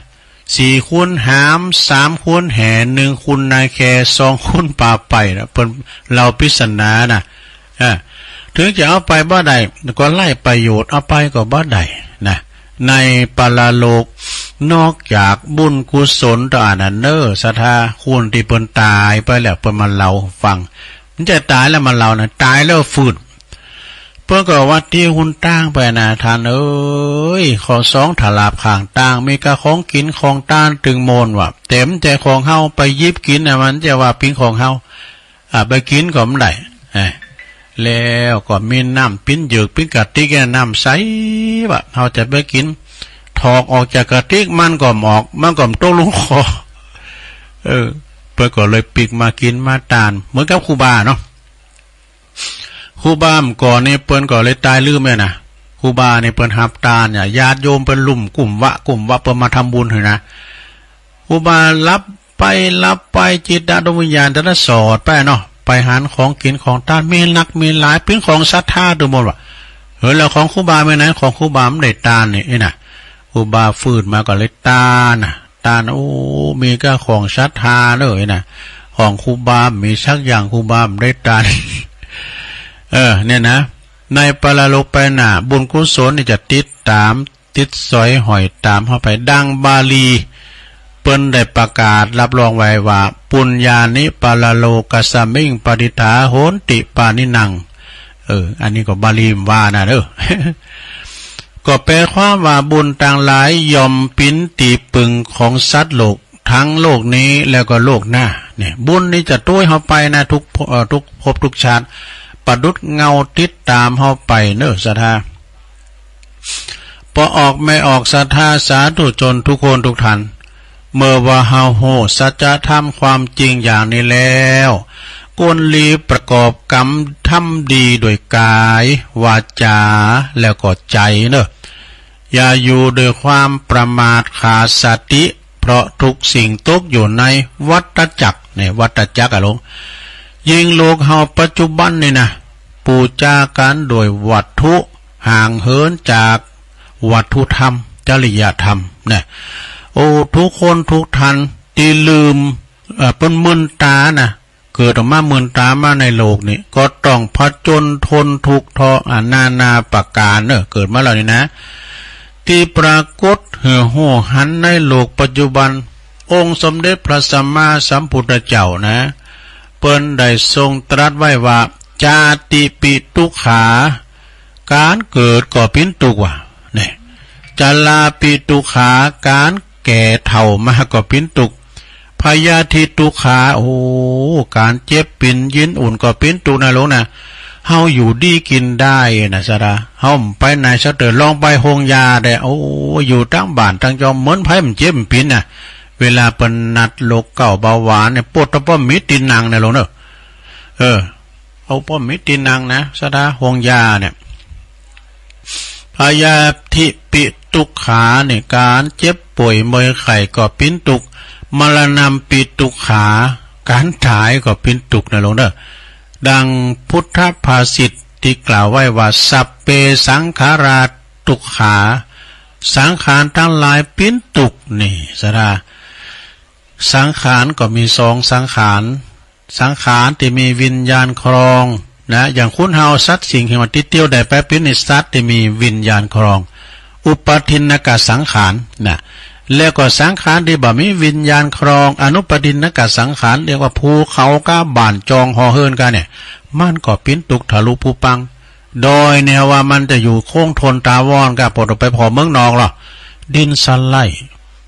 4 คูณหาม3 คูณแห่1 คูณนายแค2 คูณป่าไปนะเปิ้นเราพิศนานะถึงจะเอาไปบ่ได้ก็ไล่ประโยชน์เอาไปก็บ่ได้นะในปรโลกนอกจากบุญกุศลต่ออันนั้นศรัทธาคุณที่เปิ้นตายไปแล้วเปิ้นมาเล่าฟังมันจะตายแล้วมาเล่านะตายแล้วฟื้นเพื่อก็วัดที่หุ่นตั้งไปนะท่านขอ2ถลาบข้างตั้งมีกระของกินของต้านตึงโมนว่ะเต็มใจของเฮาไปยิบกินนะมันจะว่าปิ้งของเฮาไปกินก็ไม่ได้แล้วก็มีน้ำปิ้นเหยือกปิ้นกะติกน้ำใสว่ะเฮาจะไปกินถอกออกจากกะติกมันก็หมอกมันก็ตกลงคอเพื่อก็เลยปิกมากินมาตานเหมือนกับครูบาเนาะครูบามก่อนนี่เปิ้นก็เลยตายลืมเลยนะครูบาเนี่ยเปิ้นหับตาเนี่ยญาติโยมเป็นลุ่มกลุ่มวะเปิ้นมาทำบุญเหรอนะครูบารับไปจิตดวงวิญญาณจะสอดไปเนาะไปหาของกินของต้านมีนักมีหลายเป็นของศรัทธาดูหมดว่ะแล้วของครูบาไม่ไหนของครูบาไม่ได้ตานนี่น่ะครูบาฟื้นมาก็เลยตานโอ้มีก็ของศรัทธาเลยน่ะของครูบามีสักอย่างครูบาไม่ได้ตานเนี่ยนะในปรโลกไปหน้าบุญกุศลนี่จะติดสอยหอยตามเข้าไปดังบาลีเปิ้นได้ประกาศรับรองไว้ว่าปุญญานิปรโลกัสมิงปฏิฐาโหนติปานินังอันนี้ก็บาลีว่านะก็แปลความว่าบุญต่างหลายยอมปิ้นตีปึงของสัตว์โลกทั้งโลกนี้แล้วก็โลกหน้าเนี่ยบุญนี้จะต้วยเข้าไปนะทุกภพทุกชาติประดุจเงาติดตามเข้าไปศรัทธาพอออกไม่ออกศรัทธาสาธุชนทุกคนทุกท่านเมื่อว่าเฮาโหสัจธรรมความจริงอย่างนี้แล้วกวนลีประกอบกรรมทำดีโดยกายวาจาแล้วก็ใจอย่าอยู่โดยความประมาทขาดสติเพราะทุกสิ่งตกอยู่ในวัฏจักรวัฏจักรยิ่งโลกเฮาปัจจุบันนี่นะปูจากันโดยวัตถุห่างเหินจากวัตถุธรรมจริยธรรมโอ้ทุกคนทุกท่านที่ลืมเป็นมึนตาเกิดออกมามึนตามาในโลกนี้ก็ต้องผจญทนทุกข์ทรนาประการเกิดมาแล้วนี่นะที่ปรากฏเหือหัวหันในโลกปัจจุบันองค์สมเด็จพระสัมมาสัมพุทธเจ้านะเปิ้นได้ทรงตรัสไว้ว่าจาติปิทุกขาการเกิดก็เป็นทุกข์ว่ะจลาปิทุกขาการแก่เฒ่ามาก็เป็นทุกข์พยาธิทุกขาโอ้การเจ็บปิ่นยินอุ่นก็เป็นทุกข์นะลูกนะเฮาอยู่ดีกินได้นะสระเฮาไปไหนซะเตอลองไปโรงยาได้โอ้อยู่ทั้งบ้านทั้งจอมเหมือนไผมันเจ็บปิ่นเวลาเปิ้นนัดโรคเก่าเบาหวานเนี่ยปวดตะป้อมมิตินังนะลูกเอาป้อมมิตินังนะสระโรงยาเนี่ยพยาธิปิทุกขาเนี่ยการเจ็บป่วยเมื่อยไข้ก็เป็นทุกข์มรณะปิทุกขาการตายก็เป็นทุกข์นะลงดังพุทธภาษิตที่กล่าวไว้ว่าสัพเพสังขาราทุกขาสังขารทั้งหลายเป็นทุกข์นี่สระสังขารก็มี2สังขารที่มีวิญญาณครองอย่างคุณเฮาสัตว์สิ่งที่มันติดเตี้ยวได้ไปเป็นในสัตว์ที่มีวิญญาณครองอุปทินกสังขารแล้วก็สังขารที่บ่มีวิญญาณครองอนุปทินกสังขารเรียกว่าภูเขาก้าบ้านจองห่อเฮินกันเนี่ยมันก็เป็นตุกทะลุภูปังโดยแนวว่ามันจะอยู่โค้งทนตาวอนกับปลดออกไปพอเมืองนอกหรอดินสไลด์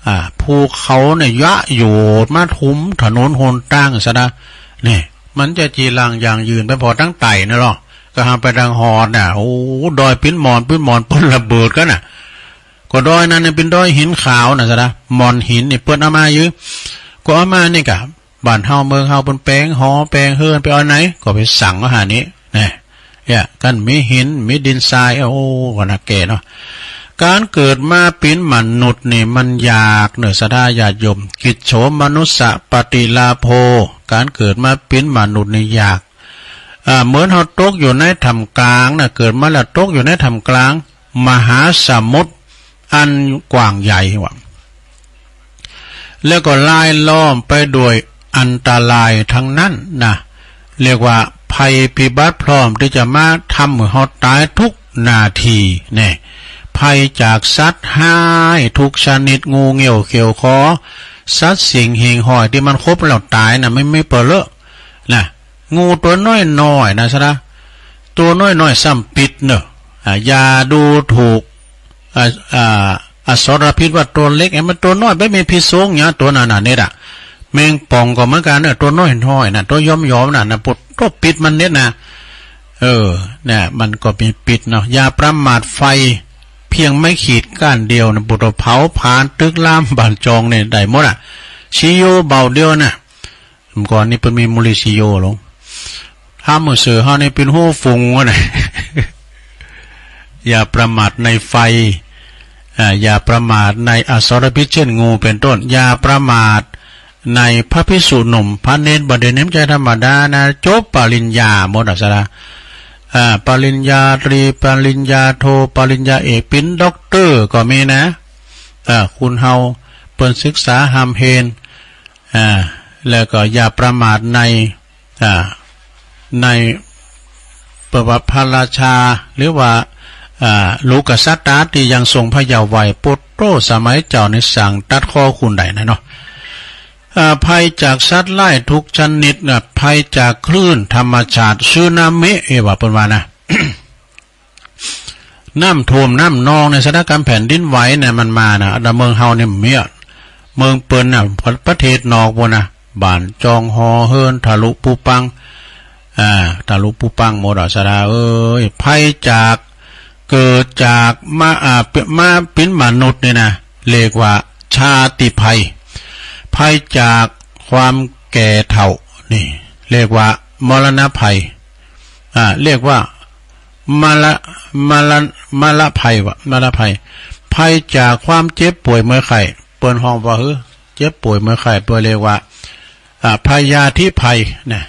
ภูเขาเนี่ยยะโยดมาทุ้มถนนหนตั้งซะนะนี่มันจะจีรังอย่างยืนไปพอตั้งไต่นะหรอก็หาไปดังหอดน่ะโอ้ดอยปิ้นหมอนปืนระเบิดกันน่ะก็ดอยนั้นเนี่ยเป็นดอยหินขาวน่ะซะนะหมอนหินนี่เปิ้นเอามาอยู่ก็เอามานี่กะบ้านเฮาเมืองเฮาเป็นแปลงหอแปลงเฮือนไปเอาไหนก็ไปสั่งอาหารนี้เนี่ยกันมีหินมีดินทรายโอ้ก็น่าแก่เนาะการเกิดมาเป็นมนุษย์นี่มันยากเนอะสดาญาติโยมกิจโฉมนุสสะปฏิลาโภการเกิดมาเป็นมนุษย์นี่ยากเหมือนเฮาตกอยู่ในถ้ำกลางน่ะเกิดมาแล้วตกอยู่ในถ้ำกลางมหาสมุทรอันกว้างใหญ่ว่ะแล้วก็ลายล้อมไปด้วยอันตรายทั้งนั้นนะเรียกว่าภัยพิบัติพร้อมที่จะมาทำให้เฮาตายทุกนาทีเนี่ยภัยจากสัตว์หายทุกชนิดงูเงี้ยวเขียวคอสัตว์สิ่งหิ่งห้อยที่มันครบแล้วตายนะไม่เปรอะนะงูตัวน้อยนะซะนะตัวน้อยซ้ำปิดเนอะอย่าดูถูกอสรพิษว่าตัวเล็กมันตัวน้อยไม่มีพิษสูงเนี่ยตัวนั้นเนี่ยอะแมงป่องก็เหมือนกันเนี่ยตัวน้อยนะตัวย้อมนะปวดตัวปิดมันเนี่ยนะเนี่ยมันก็มีปิดเนาะอย่าประมาทไฟเพียงไม่ขีดก้านเดียวนะบุตรเผาผ่านตึกล่ามบานจองเนี่ยได้หมดชิโยเบาเดียวนะก่อนนี้เป็นมีมูลิชิโยลงถ้ามือเสือเขาเนี่ยเป็นหูฟุงวะนะ อย่าประมาทในไฟอย่าประมาทในอสรพิษเช่นงูเป็นต้นอย่าประมาทในพระภิกษุหนุ่มพระเนตรบดินน้ำใจธรรมดานะจบปริญญาหมดสระปริญญาตรีปริญญาโทปริญญาเอกเป็นด็อกเตอร์ก็มีนะคุณเฮาเปิดศึกษาหามเพนแล้วก็อย่าประมาทในประวัติพระราชาหรือว่าลูกษัตริย์ที่ยังทรงพระเยาว์วัยปุตโตสมัยเจ้าในสั่งตัดข้อคุณใดนะเนาะภัยจากสัตว์ไล่ทุกชนิดนะภัยจากคลื่นธรรมชาติสึนามิว่าเป็นว่านะ น้ำท่วมน้ำนองในสถานการณ์แผ่นดินไหวเนี่ยมันมานะเมืองเฮาเนี่ยเมียเมืองเปิ้นน่ะประเทศนอกบ่นะบ้านจองหอเฮินทะลุปูปังทะลุปูปังโมดสราภัยจากเกิดจากมาเป็นมนุษย์เนี่ยนะเรียกว่าชาติภัยภัยจากความแก่เฒ่านี่เรียกว่ามรณะภัยเรียกว่ามรณะภัยภัยจากความเจ็บป่วยเมื่อไข้เปิ้นห้องว่าเจ็บป่วยเมื่อไข้เปิ้นเรียกว่าพยาธิภัยนะ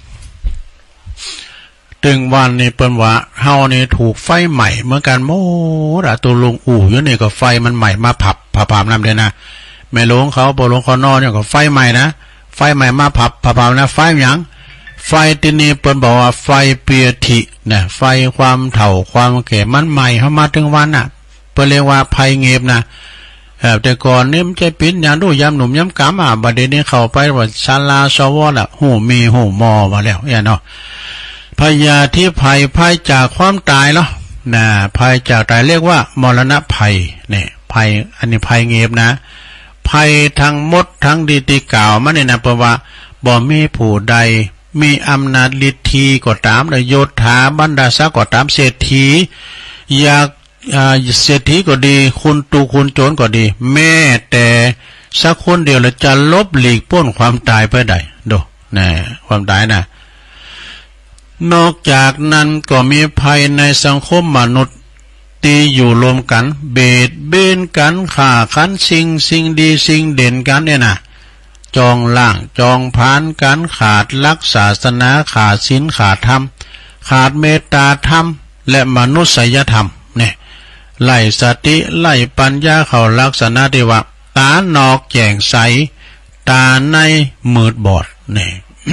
ตึงวันนี่เปิ้นว่าเฮานี่ถูกไฟใหม่เหมือนกันโมดตัวลงอู่อยู่นี่ก็ไฟมันใหม่มาผับนำเด้นะแม่หลวงเขาบ่หลวงเขานอนเนี่ยก็ไฟใหม่นะไฟใหม่มาผับนะไฟหยังไฟที่นี่เปิ้นบอกว่าไฟเปียทินะไฟความเฒ่าความแก่มันใหม่เข้ามาถึงวันน่ะเปิ้นเรียกว่าภัยเงียบนะแต่ก่อนนี่มันจะปิดอย่างดูยามหนุ่มยามกำบัดนี้เข้าไปว่าศาลาสวล่ะหูมีหูมอมาแล้วเนาะพยาธิภัยจากความตายเนาะภัยจากตายเรียกว่ามรณะภัยเนี่ยภัยอันนี้ภัยเงียบนะภัยทั้งหมดทั้งดีที่กล่าวมาเนี่ยนะเพราะว่าบ่มีผู้ใดมีอำนาจฤทธิก็ตามโยธาบรรดาศักดิ์ก็ตามเศรษฐีอยากเศรษฐีก็ดีคุณโจรก็ดีแม้แต่สักคนเดียวแล้วจะลบหลีกพ้นความตายไปได้ดูความตายนะนอกจากนั้นก็มีภัยในสังคมมนุษย์ที่อยู่รวมกันเบียดเบียนกันฆ่าขันสิ่งดีสิ่งเด่นกันเนี่ยนะจองล่างจองผานกันขาดลักศาสนาขาดศีลขาดธรรมขาดเมตตาธรรมและมนุษยธรรมเนี่ยไล่สติไล่ปัญญาเขาลักษณะที่ว่าตานอกแจ่งใสตาในมืดบอดเนี่ย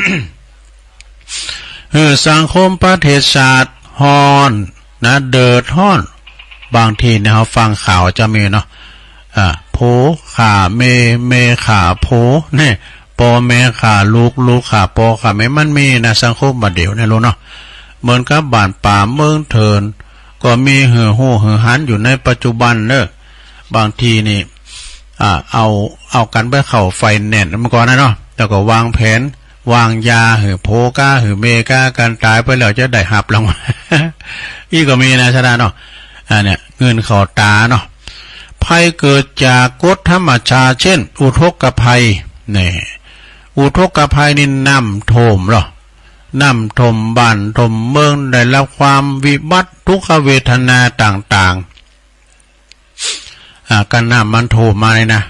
สังคมประเทศศาสตร์ฮอนนะเดือดฮ้อนบางทีเนี่ยเราฟังข่าวจะมีเนาะโผขาเมขาโผเนี่ยปอแม่ขาลูกขาปอขาแม่มันมีนะสังคมบัดเดี๋ยวเนี่ยรู้เนาะเหมือนกับบ้านป่าเมืองเถินก็มีหือหันอยู่ในปัจจุบันเนอะบางทีนี่เอากันไปเข้าไฟแน่นมันก่อนนะเนาะแล้วก็วางแผนวางยาหือโพก้าหือเมก้าการตายไปแล้วจะได้หับรางวัล อีก็มีนะชนะเนาะเนี่ยเงินเข้าตาเนาะภัยเกิดจากกฎธรรมชาติเช่นอุทกภัยเนี่ยอุทกภัยนี่น้ำท่วมหรอน้ำท่วมบ้านท่วมเมืองได้รับความวิบัติทุกขเวทนาต่างๆกันน้ำมันท่วมมาเลยนะ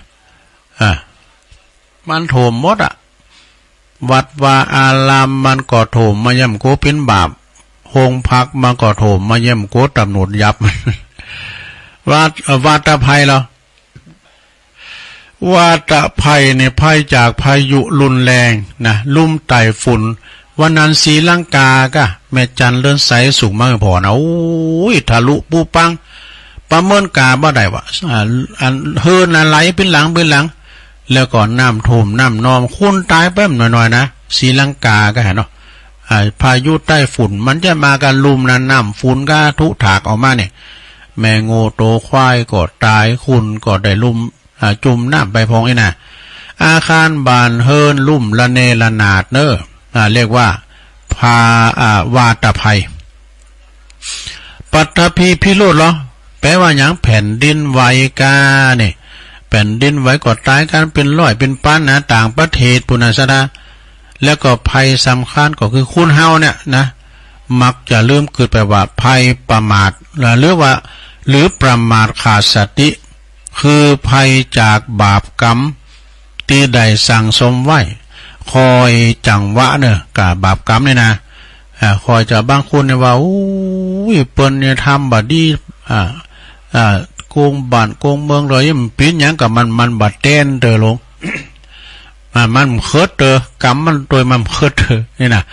มันท่วมหมดวัดวาอารามมันก็ท่วมมาย่ำโกเป็นบาปโฮงพักมันก็ท่วมมาย่ำโกตำหนดยับ วาตภัยเหรอวาตภัยเนี่ยภัยจากพายุรุนแรงนะลุ่มไต้ฝุ่นวันนั้นศรีลังกาก็แม่จันเลื่อนใสสูงมากพอนะโอ้ยทะลุปูปังประเมินกาบ่ได้วะอันเฮินไหลเป็นหลังแล้วก่อนน้ำท่วมน้ำนองคนตายไปหน่อยๆนะศรีลังกาก็เห็นเนาะพายุใต้ฝุ่นมันจะมากันลุมน้ำฝุ่นก็ทุถากออกมาเนี่ยแม่โง่โตควายก็ตายคุณก็ได้ลุ่มจุ่มน้ำไปพองไอ้น่ะอาคารบานเฮินลุ่มละเนระนาดเนอเรียกว่าวาตภัยปัตตภีพิโรธเหรอแปลว่าอย่างแผ่นดินไหวกาเนี่ยแผ่นดินไหวก็ตายกันเป็นร้อยเป็นพันนะต่างประเทศปุณณสดาแล้วก็ภัยสำคัญก็คือคุณเฮาเนี่ยนะมักจะลืมเกิดไปว่าภัยประมาทหรือประมาทขาดสติคือภัยจากบาปกรรมที่ได้สั่งสมไว้คอยจังหวะเนี่ยกับบาปกรรมเนี่ยนะคอยจะบางคนเนี่ยว่าอู้ยเปิ้นเนี่ยทำบาดดีโกงบ้านโกงเมืองเลยมันปิ้นยังกับมันบาดเต้นเตอลง มันเคิดเตอกรรมมันโดยมันเคิดเตอนี่นะ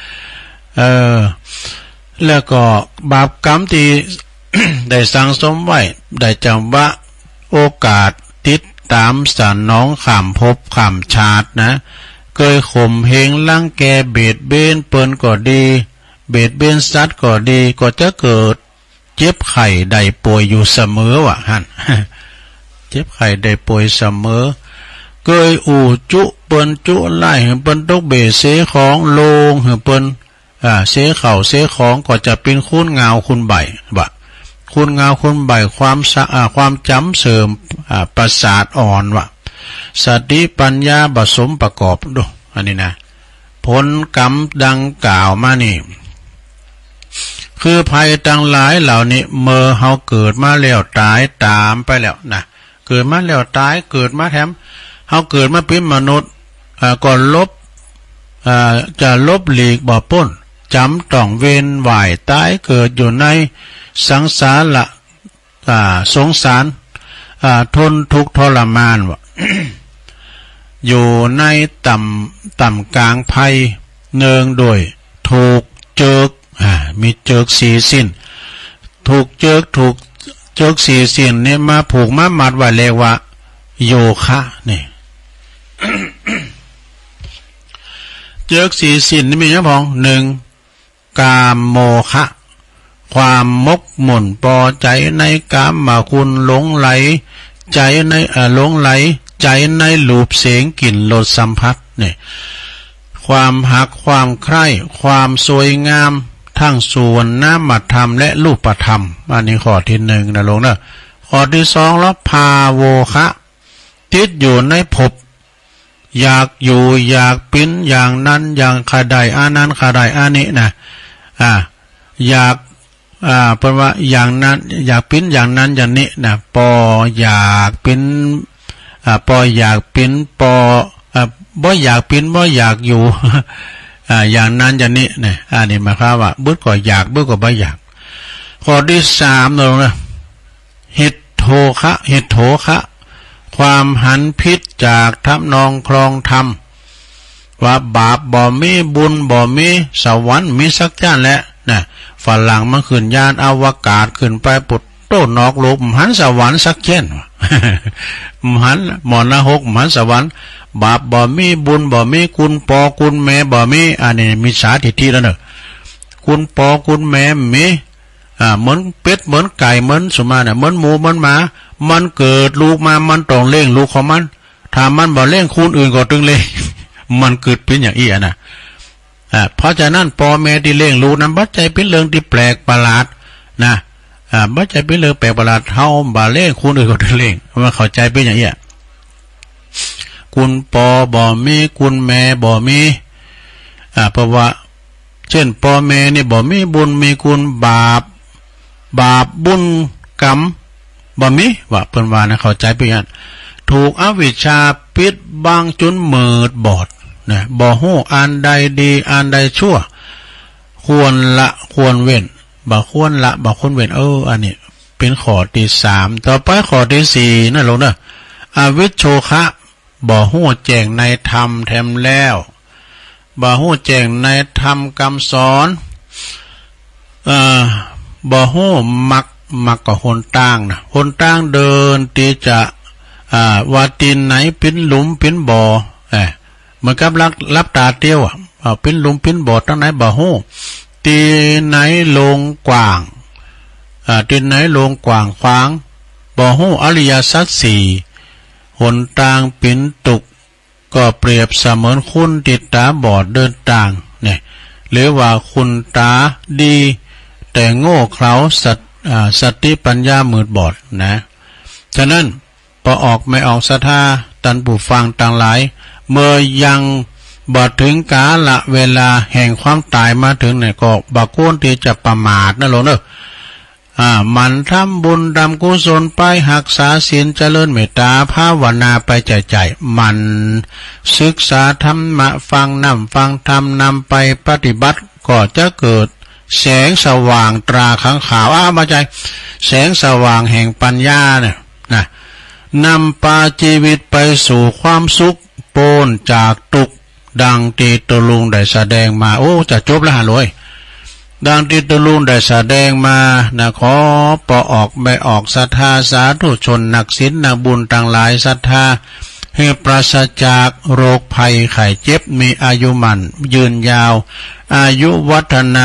แล้วก็บาปกรรมที่ ได้สั่งสมไว้ได้จำว่าโอกาสติดตามสานน้องข้ามภพข้ามชาตินะเคยข่มเหงลังแกเบียดเบียนเปิ้นก็ดีเบียดเบียนสัตว์ก็ดีก็จะเกิดเจ็บไข้ได้ป่วยอยู่เสมอว่ะฮั่น เจ็บไข้ได้ป่วยเสมอเคยอู่จุเปิ้นจุไล่เปิ้นตกเบเสของโลงเปิ้นเสเข่าเสของก็จะเป็นคุณเงาคุณใบบ่คุณเงาคุณใบความจำเสริมประสาทอ่อนว่ะสติปัญญาผสมประกอบดูอันนี้นะผลกรรมดังกล่าวมานี่คือภัยต่างหลายเหล่านี้เมื่อเฮาเกิดมาแล้วตายตามไปแล้วนะเกิดมาแล้วตายเกิดมาแถมเฮาเกิดมาเป็นมนุษย์ก่อนจะลบหลีกบ่พ้นจำต้องเวียนว่ายตายเกิดอยู่ในสังสารสงสารทนทุกข์ทรมานวะ อยู่ในต่ำกลางภัยเนืองโดยถูกเจิกมีเจิกสีสิ้นถูกเจิกสีสิ้นเนี่ยมาผูกมามัดไว้เรียกว่าโยคะนี่ เจิกสีสิ้นนี่มีอย่างพองหนึ่งกามโมคะความมกหม่นพอใจในกามมาคุณหลงไหลใจในหลงไหลใจในรูปเสียงกลิ่นรสสัมผัสเนี่ยความหักความใคร่ความสวยงามทั้งส่วนนามธรรมและรูปธรรมอันนี้ข้อที่หนึ่งนะลงนะข้อที่สองแล้วภาโวคะติดอยู่ในภพอยากอยู่อยากเป็นอย่างนั้นอย่างขะใดอานั้นขะใดอานี้นะอยากเพราะว่าอย่างนั้นอยากเป็นอย่างนั้นอย่างนี้นะปออยากเป็นปออยากเป็นปอบ่อยากเป็นบ่อยากอยู่ อย่างนั้นอย่างนี้นะอันนี้หมายความว่าบึ้ดก็อยากบึ้ดก็บ่อยากข้อที่สามนะหิทโธคะความหันพิษจากทับนองครองธรรมว่าบาปบ่มีบุญบ่มีสวรรค์มีสักจานแหละนะฝรั่งมันขึ้นยานอวกาศขึ้นไปปุดโต้นอกโลกหันสวรรค์สักเช่น หันหมอนละหกหันสวรรค์บาปบ่มีบุญบ่มีคุณปอคุณแม่บ่มีอันนี้มิจฉาทิฏฐิแล้วเนอะคุณปอคุณแม่มีเหมือนเป็ดเหมือนไก่เหมือนสมาเนี่ยเหมือนหมูเหมือนหมามันเกิดลูกมามันต้องเลี้ยงลูกของมันถ้ามันบ่เลี้ยงคนอื่นก็ตึงเลยมันเกิดเป็นอย่างอี้นะเพราะฉะนั้นพ่อแม่ที่เลี้ยงลูกนั้นบัดใจเป็นเรื่องที่แปลกประหลาดนะบัดใจเป็นเรื่องแปลกประหลาดเฮาบ่เลี้ยงคนอื่นก็ตึงเลี้ยงว่าเข้าใจเป็นอย่างอี้คุณพ่อบ่มีคุณแม่บ่มีเพราะว่าเช่นพ่อแม่นี่บ่มีบุญมีคุณบาปบุญกรรมบ่มีว่าเพิ่นว่านะเข้าใจไปอย่างถูกอวิชชาปิดบังจนมืดบอดนะบ่ฮู้อันใดดีอันใดชั่วควรละควรเว้นบ่ควรละบ่ควรเว้นอันนี้เป็นข้อที่3ต่อไปข้อที่4นั่นลงเด้ออวิชโชคะบ่ฮู้แจ้งในธรรมแถมแล้วบ่ฮู้แจ้งในธรรมคำสอนบ่ฮู้มักกับคนต่างนะคนต่างเดินที่จะว่าตีนไหนเป็นหลุมเป็นบ่อเหมือนกับรับตาเตี้ยวเป็นหลุมเป็นบ่อตั้งไหนบ่ฮู้ตีไหนลงกว้างตีไหนลงกว้างขวางบ่ฮู้อริยสัจสี่หนทางปิ่นตุกก็เปรียบเสมือนคุณติดตาบอดเดินต่างเนี่ยหรือว่าคุณตาดีแต่โง่เขลาสติปัญญามืดบอดนะฉะนั้นพอออกไม่ออกศรัทธาตันผู้ฟังต่างหลายเมื่อยังบ่ถึงกาละเวลาแห่งความตายมาถึงเนี่ยก็บ่ควรที่จะประมาทนะโลเนอะมันทำบุญทำกุศลไปรักษาศีลเจริญเมตตาภาวนาไปใจมันศึกษาธรรมะฟังธรรมนำไปปฏิบัติก็จะเกิดแสงสว่างตราขังขาวมาใจแสงสว่างแห่งปัญญาเนี่ยนะนำพาชีวิตไปสู่ความสุขโพ้นจากทุกข์ดังที่ตวลุงได้แสดงมาจะจบแล้วฮะเลยดังที่ตวลุงได้แสดงมานะขอปออกไม่ออกศรัทธาสาธุชนนักศีลนักบุญต่างหลายศรัทธาให้ปราศจากโรคภัยไข้เจ็บมีอายุมันยืนยาวอายุวัฒนา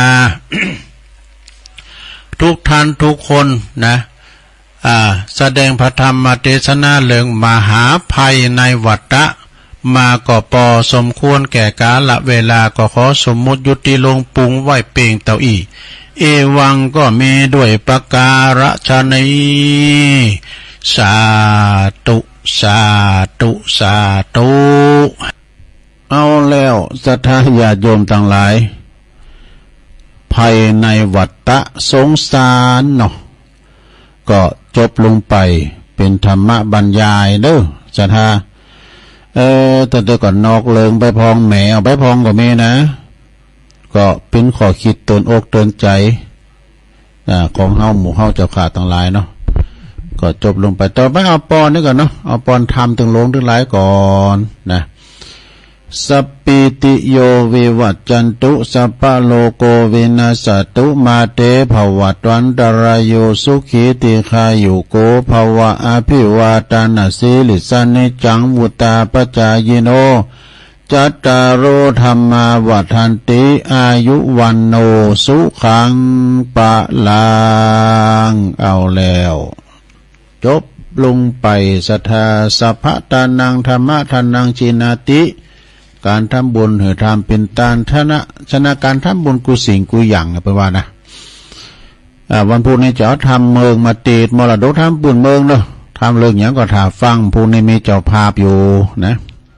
ทุกท่านทุกคนนะแสดงพระธรรมเทศนาเรื่องมหาภัยในวัฏฏะมาก็พอสมควรแก่กาลเวลาก็ขอสมมุติยุติลงปุงไว้เปล่งเต่าอีเอวังก็มีด้วยประการฉะนี้สาธุสาธุสาธุเอาแล้วศรัทธาญาติโยมต่างหลายภัยในวัฏฏะสงสารเนาะก็จบลงไปเป็นธรรมะบรรยายเด้อศรัทธาแต่ก่อนนอกเลิงไปพองแหมเอาไปพองก็มีนะก็เป็นข้อคิดตนอกตนใจของเฮาหมู่เฮาเจ้าขาต่างหลายเนาะก็จบลงไปต่อไปเอาปอนนี่ก่อนเนาะเอาปอนทำถึงลงถึงหลายก่อนนะสัพพิติโยวิวัจจันตุสัพพะโลโกวินาศตุมาเตภวัตวันตรายโยสุขีติขายุโกภวะอภิวาทานาสีลิสานิจังวุตาปจายโนจัตตารโอธรรมาวัฏันติอายุวันโนสุขังปะลังเอาแล้วจบลงไปสัทธาสัพพะทานังธรรมะทานังชินาติการทำบุญหรือทำเป็นตานชนะการทำบุญกูสิ่งกูอย่างไปว่านะวันพุธนี้จะทำเมืองมาตีดมรดกทำบุญเมืองเนาะทำเรื่องอย่างก็ถ่าฟังพุธนี้มีเจ้าภาพอยู่นะ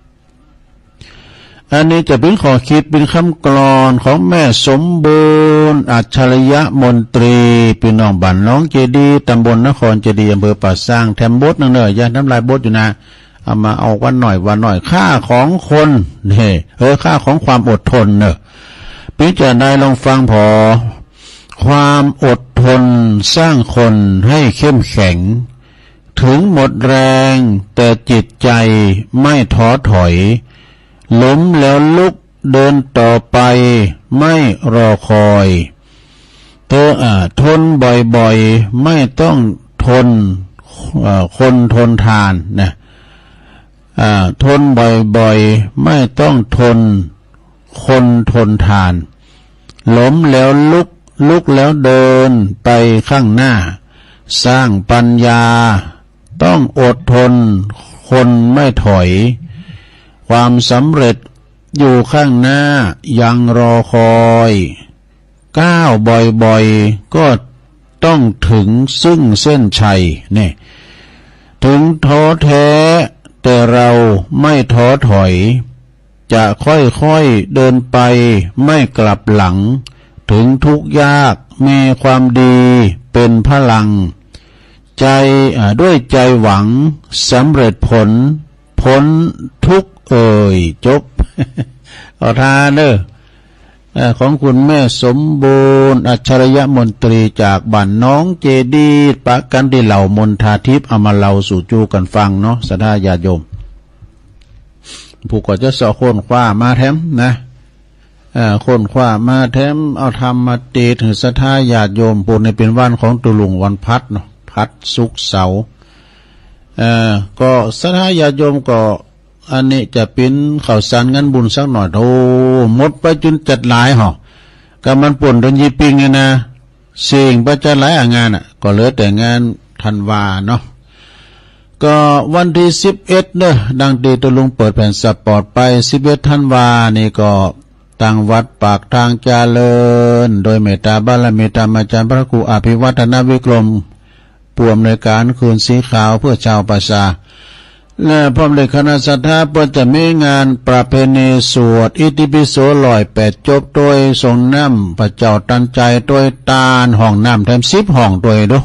อันนี้จะเป็นข้อคิดเป็นคำกลอนของแม่สมบูรณ์อัจฉริยะมนตรีพี่น้องบ้านน้องเจดีตำบลนครเจดีอำเภอป่าสร้างแถมบดนั่นเนอะอย่าน้ำลายบดอยู่นะเอามาเอาวันหน่อยค่าของคนเนี่ยค่าของความอดทนเนอะพิจารณาลองฟังพอความอดทนสร้างคนให้เข้มแข็งถึงหมดแรงแต่จิตใจไม่ท้อถอยล้มแล้วลุกเดินต่อไปไม่รอคอยทนบ่อยๆไม่ต้องทนคนทนทานนะทนบ่อยๆไม่ต้องทนคนทนทานล้มแล้วลุกแล้วเดินไปข้างหน้าสร้างปัญญาต้องอดทนคนไม่ถอยความสำเร็จอยู่ข้างหน้ายังรอคอยก้าวบ่อยๆก็ต้องถึงซึ่งเส้นชัยเนี่ยถึงท้อแท้แต่เราไม่ท้อถอยจะค่อยๆเดินไปไม่กลับหลังถึงทุกข์ยากมีความดีเป็นพลังใจด้วยใจหวังสำเร็จผลพ้นทุกข์จบ เอาทานเด้อของคุณแม่สมบูรณ์อัจฉริยมนตรีจากบ้านน้องเจดีปะกันที่เหล่ามนทาทิพย์เอามาเล่าสู่จูกันฟังเนาะศรัทธาญาติโยมผู้ก็จะสอค้นคว้ามาแถมนะค้นคว้ามาแถมเอาธรรมมาตีถึงศรัทธาญาติโยมปุ่นในเป็นวันของตุลุงวันพัดเนาะพัดศุกร์เสาร์ก็ศรัทธาญาติโยมก็อันนี้จะเป็นข่าวสารงานบุญสักหน่อยโอ้หมดไปจนจัดหลายห่อก็มันป่นจนยีปิงไงนะเสี่ยงไปจัดหลายงานก็เหลือแต่งานธันวาเนาะก็วันที่11เด้อดังที่ตุลุงเปิดแผ่นสปอร์ตไป11ธันวานี่ก็ตั้งวัดปากทางเจริญโดยเมตตาบารมีธรรมอาจารย์พระครูอภิวัฒนวิกรมผู้อำนวยการคืนสีขาวเพื่อชาวประชาและพร้อมด้วยคณะศรัทธาเพื่อจะมีงานประเพณีสวดอิติปิโส108จบโดยทรงน้ำพระเจ้าตันใจโดยตาลห้องน้ำแถม10ห้องโดยดู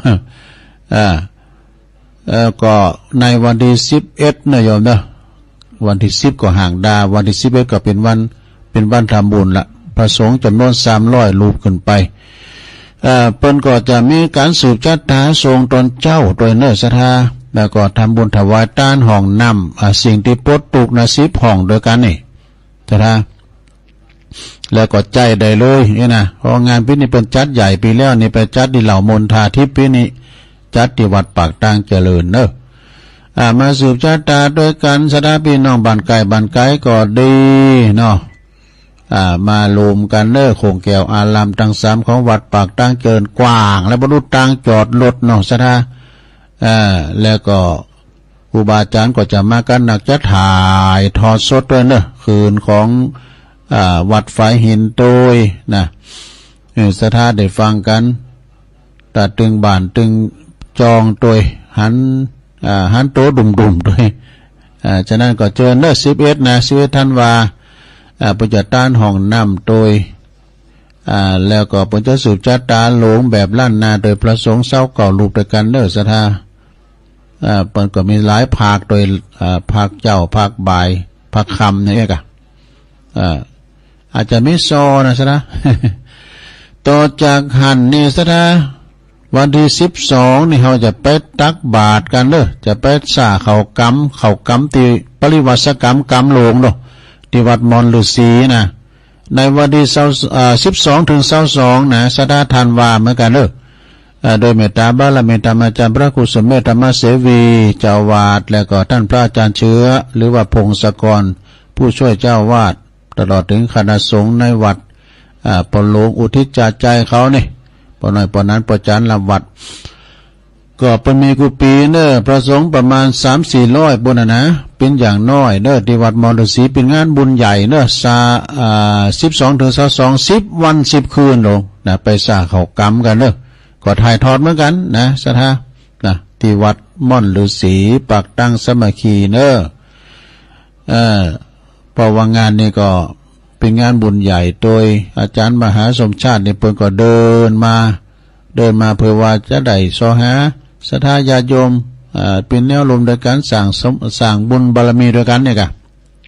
ก็ในวันที่11นะโยมนะวันที่10ก็ห่างดาวันที่11ก็เป็นวันทำบุญละพระสงฆ์จำนวน300รูปขึ้นไปเปิ้นก็จะมีการสืบชะตาทรงตนเจ้าโดยเนื้อศรัทธาแล้วก็ทำบุญถวายต้านห้องน้ำสิ่งที่ปลดตุกนะ10ห้องโดยกันนี่ศรัทธาแล้วก็ใจได้เลยนี่นะเพราะงานปีนี้เป็นจัดใหญ่ปีแล้วนี่ไปจัดที่เหล่ามนทาทิพย์ปีนี้จัดที่วัดปากทางเจริญเนอะมาสืบชะตาด้วยกันศรัทธาพี่น้องบ้านไกลก็ดีเนาะมารวมกันเนอะโคงแก้วอารามทั้ง3ของวัดปากทางเจริญกว้างและบรรลุทางจอดรถเนาะศรัทธาแล้วก็ครูบาอาจารย์ก็จะมากันหนักจะถ่ายทอดสดด้วยเนอะคืนของวัดฝายหินโดยนะศรัทธาได้ฟังกันตัดตึงบ้านตึงจองโดยหันโตดุ่มๆด้วยฉะนั้นก็เจอเนอะ11นะ11ธันวาปุจจต้านห้องน้ำโดยแล้วก็ปุจจสุจตาหลงแบบล้านนาโดยพระสงฆ์เศร้าก่อรูปด้วยกันเนอะศรัทธาเปิ้นก็มีหลายภาคโดยภาคเจ้าภาคบ่ายภาคค่ำนี่ก็อาจจะไม่ซอนะซะนะ ต่อจากหันนี่ซะนะวันที่12นี่เราจะไปตักบาตรกันเด้อจะไปสาเข้ากรรมที่ปริวัติกรรมกรรมหลวงเนาะที่วัดมอนฤาษีนะในวันที่12ถึง22นะศรัทธาธันวาเหมือนกันเด้อโดยเมตตาบารมีธรรมอาจารย์พระครูสมเด็จธรรมเสวีเจ้าวาดและก็ท่านพระอาจารย์เชื้อหรือว่าพงศกรผู้ช่วยเจ้าวาดตลอดถึงคณะสงฆ์ในวัดปนหลวงอุทิศใจเขานี่ปนหน่อยปนนั้นปจันลำวัดก็เป็นมีกุปีเนอพระสงฆ์ประมาณ 3-400 บนนะเป็นอย่างน้อยเนอที่วัดมอญฤาษีเป็นงานบุญใหญ่เนอ12ถึง22 10วัน10คืนลงนะไปสร้างเขากรรมกันเนอก็ถ่ายทอดเหมือนกันนะศรัทธานะที่วัดม่อนฤาษีปากตั้งสมัคคีเนอเพราะว่างานนี้ก็เป็นงานบุญใหญ่โดยอาจารย์มหาสมชาติเนี่ยเพิ่นก็เดินมาเพื่อว่าจะได้สอหาศรัทธาญาติโยมเป็นแนวลมโดยการสร้างบุญบารมีด้วยกันเนี่ยค่ะ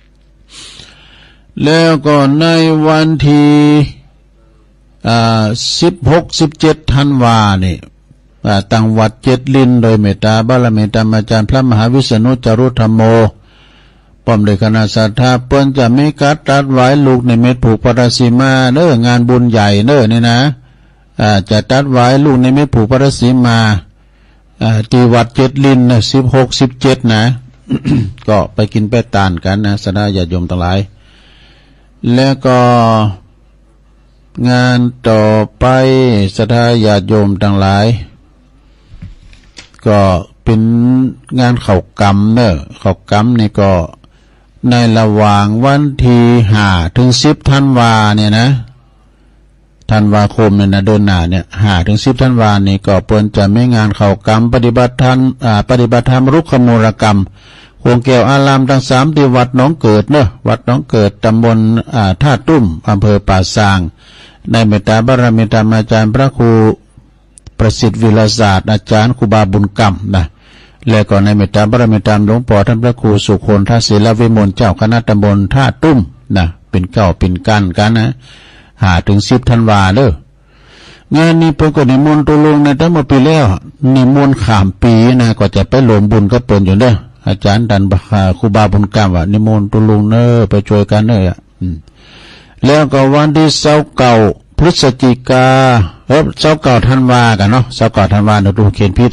แล้วก็ในวันที่16-17 ธันวาเนี่ยตั้งวัดเจ็ดลินโดยเมตตาบารมีธรรมอาจารย์พระมหาวิษณุจารุธรรมโมป้อมโดยคณะศรัทธาเปิ้นจะมีการตัดไว้ลูกในเม็ดผูกปรสีมาเน้องานบุญใหญ่เน้อนี่นะจะตัดไว้ลูกในเม็ดผูกปรสีมาที่วัดเจ็ดลินนะ16-17นะ ก็ไปกินไปตานกันนะศรัทธาญาติโยมทั้งหลายแล้วก็งานต่อไปศรัทธาญาติโยมทั้งหลายก็เป็นงานเข้ากรรมเนอะเข้ากรรมนี่ก็ในระหว่างวันที่5 ถึง 10ธันวาเนี่ยนะธันวาคมเนี่ยนะเดือนหน้าเนี่ย5 ถึง 10ธันวานี่ก็เปิ้นจะมีงานเข้ากรรมปฏิบัติธรรมรุกขมูลกรรมโคงแก้วอารามทั้ง3ที่วัดหนองเกิดเนอะวัดหนองเกิดตำบลท่าตุ้มอำเภอป่าซางในเมตตาบารมีธรรมอาจารย์พระครูประสิทธิ์วิลศาสตร์อาจารย์ครูบาบุญกรรมนะและก็ในเมตตาบารมีธรรมหลวงปู่ท่านพระครูสุคนทศิลวิมลเจ้าคณะตำบลท่าตุ้มนะเป็นเก้าเป็นกันนะ5 ถึง 10ธันวาเด้องานนี้เพิ่นก็นิมนต์ตุลงในตั้งมาปีแล้วนิมนต์ข้ามปีนะก็จะไปรวมบุญกับเปิ้นอยู่เด้ออาจารย์ดันครูบาบุญกรรมว่านิมนต์ตุลงเด้อไปช่วยกันเด้อแล้วก็วันที่29พฤศจิกา29ธันวากันเนาะ29ธันวาเดี๋ยวดูเขียนผิด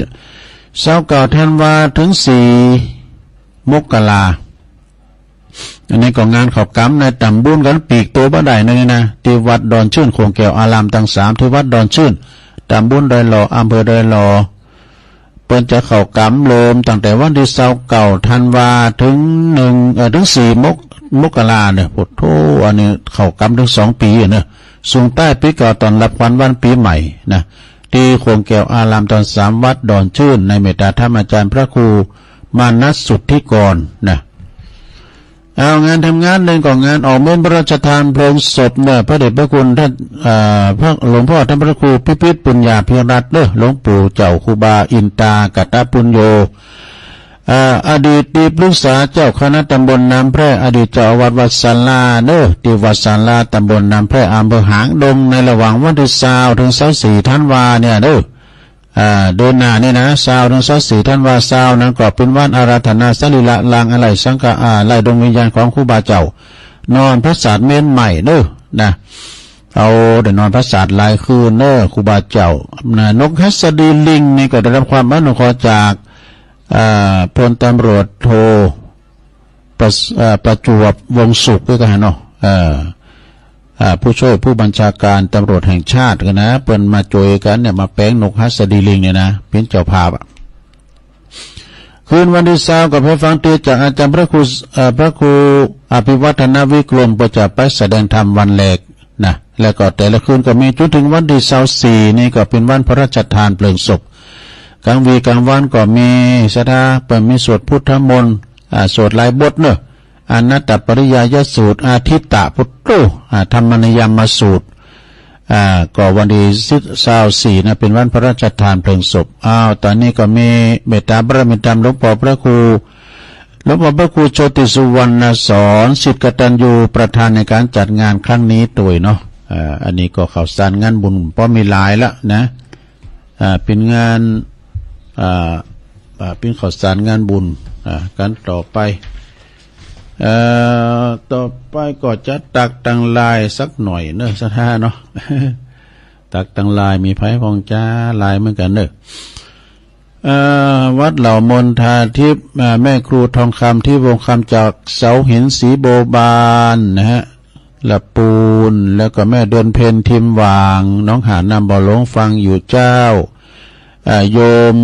29ธันวาถึง4 มกราอันนี้ก็งานเข้ากรรมในตำบุญกันปีกตัวบ่ได้นี่นะที่วัดดอนชื่นโคงแก้วอารามทั้ง3ที่วัดดอนชื่นตำบุญดอยหล่ออำเภอดอยหล่อเปิ้นจะเข้ากรรมเริ่มตั้งแต่วันที่29ธันวาถึงถึง4 มกราเนี่ยพุทโธอันนี้เข้ากรรมถึง2 ปีเนี่ยสูงใต้ปีเก่าตอนรับวันปีใหม่นะที่โคงแก้วอารามตอน3วัดดอนชื่นในเมตตาธรรมอาจารย์พระครูมานัสสุทธิกรนะเอางานทำงานหนึ่งก็งานออกเมนพระราชทานเพลิงศพเนี่ยพระเดชพระคุณท่านพระหลวงพ่อท่านพระครูพิพิธปุญญาภิรัตน์เด้อหลวงปู่เจ้าครูบาอินตากัตตปุญโญอดีตที่ปรึกษาเจ้าคณะตำบลน้ำแพร่อดีตเจ้าอาวาสวัดศาลาเด้อที่วัดศาลาตำบลน้ำแพร่อำเภอหางดงในระหว่างวันที่20 ถึง 24ธันวาเนี่ยเด้อเดือนหน้านี่นะ20 ถึง 24ธันวา20นั้นก็เป็นวันอาราธนาสรีระลางอะไรสังฆไล่ดวงวิญญาณของครูบาเจ้านอนพระศาสตร์เมนใหม่เด้อนะเอาได้นอนพระศาสตร์หลายคืนเด้อครูบาเจ้านกฮัสดีลิงนี่ก็ได้รับความอนุเคราะห์จากพลตำรวจโทประจวบวงสุขด้วยกันเนาะผู้ช่วยผู้บัญชาการตำรวจแห่งชาติกันนะเปิ้นมาโจยกันเนี่ยมาแป้งนกฮัสดีลิงเนี่ยนะเป็นเจ้าภาพคืนวันที่20กับให้ฟังเทศจากอาจารย์พระครูอภิวัฒนวิกรมประจะไปแสดงธรรมวันแรกนะแล้วก็แต่ละคืนก็มีจนถึงวันที่24นี่ก็เป็นวันพระราชทานเพลิงศพกลางวีกลางวันก็มีสถาเปิดมีสวดพุทธมนต์สวดหลายบทเนอะอนัตตปริยายสูตรอาทิตตพุทโธธรรมนิยมสูตรก็วันที่24นะเป็นวันพระราชทานเพลิงศพตอนนี้ก็มีเมตตาบารมีธรรมหลวงพ่อพระครูโชติสุวรรณสอนศิษย์กตัญญูประธานในการจัดงานครั้งนี้ตัวเนาะอันนี้ก็ข่าวสารงานบุญเพราะมีหลายแล้วนะเป็นงานเป็นข่าวสารงานบุญกันต่อไปต่อไปก็จะตักตังลายสักหน่อยเนอะสัก5เนาะ ตักตังลายมีไผ่พองจ้าลายเหมือนกันเนอะวัดเหล่ามนทาทิพย์แม่ครูทองคำที่วงคำจากเสาหินสีโบบานนะฮะละปูนแล้วก็แม่เดือนเพนทิมวางน้องหานำบ่อหลงฟังอยู่เจ้าโยม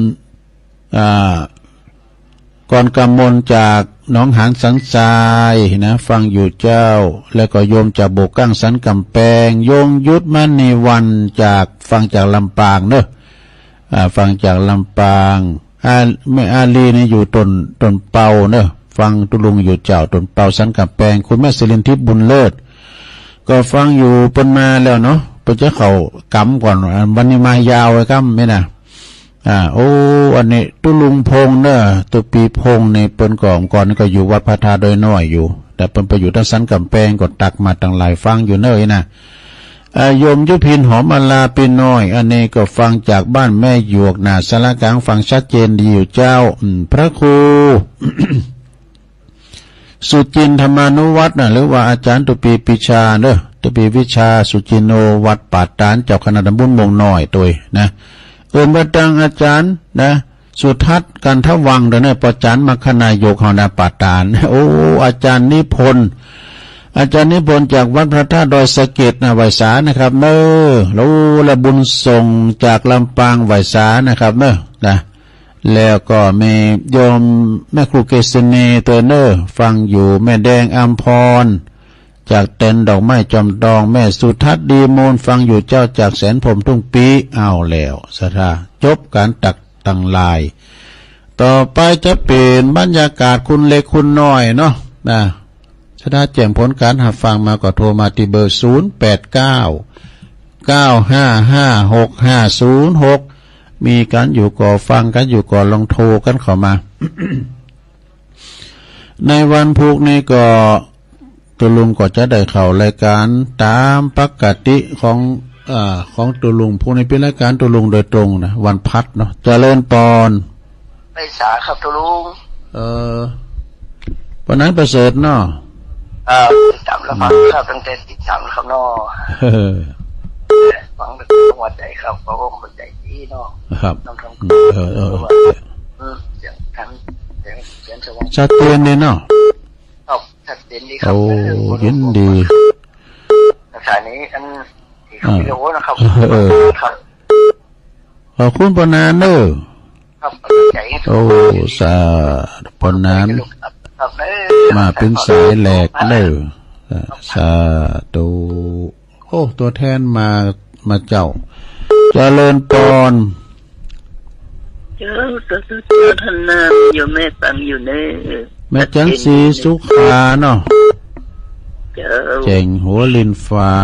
ก่อนกำมลจากน้องหานสันทรายนะฟังอยู่เจ้าแล้วก็โยมจากโบกกั้งสันกำแพงโยมยุทธมณีวันจากฟังจากลำปางเนอะฟังจากลำปางแม่อาลีนี่อยู่ต้นเปาเนอะฟังตุลุงอยู่เจ้าต้นเปาสันกำแพงคุณแม่ศิรินทิพย์บุญเลิศก็ฟังอยู่ปนมาแล้วเนาะไปจะเข้ากำก่อนวันนี้มายาวไอ้กำไม่นะโอ้อันนี้ตุลุงพงเนอะตุปีพงในเปิ้นก่อนก็อยู่วัดพระธาตุโดยน้อยอยู่แต่เปิ้นไปอยู่ทางสันกำแพงก็ตักมาตั้งหลายฟังอยู่เนอะนะโยมยุพินหอมอลาปีน้อยอันนี้ก็ฟังจากบ้านแม่หยวกนาสารกลางฟังชัดเจนดีอยู่เจ้าพระครู สุจินธรรมานุวัฒน์หรือว่าอาจารย์ตุปีปิชาเนอะตุปีวิชาสุจินโนวัดป่าตานเจ้าคณะตำบลมงน้อยตัวนะมาตังอาจารย์นะสุทัศน์กันทวังเดี๋ยวนี้ประจันมคณายกของนาป่าตานโอ้อาจารย์นิพนธ์จากวัดพระธาตุดอยสะเก็ดนะไหวสานะครับเนอะแล้วละบุญส่งจากลำปางไหวสานะครับเนอะนะแล้วก็แม่โยมแม่ครูเกษณีตัวเนอร์ฟังอยู่แม่แดงอัมพรจากเต็นดอกไม้จอมดองแม่สุทัศน์ดีมูลฟังอยู่เจ้าจากแสนผมทุ่งปีเอาแล้วสถาจบการตักตังลายต่อไปจะเปลี่ยนบรรยากาศคุณเล็กคุณน้อยเนาะนะถ้าแจ้งผลการหับฟังมาก็โทรมาที่เบอร์0899556506มีการอยู่ก่อฟังกันอยู่ก่อลองโทรกันเข้ามา ในวันพุกนี้ก็ตุลุงก็จะได้เข้ารายการตามปกติของตุลุงพวกนี้เป็นรายการตุลุงโดยตรงนะวันพัดเนาะเจริญปอนไปสาครับตุลุงวันนั้นประเสริฐเนาะตามแล้วฟังครับตั้งแต่ติดตามครับเนาะฟังตั้งแต่จังหวัดใดครับเพราะว่าคนใจดีเนาะครับน้องทำเสียงทันเสียงสว่างชัดเจนเลยเนาะครับชัดเจนดีครับยินดีสถานีอันที่เขาวิดีโอนะครับครับขอบคุณปนาเนอครับสาปนามาเป็นสายแหลกเลยสาธุตัวแทนมาเจ้าเจริญปอนเจ้าท่านนาอยู่แม่ฟังอยู่เนี่ยแม่จังสีสุขาเนาะเจ๋งหัวลินฟ้า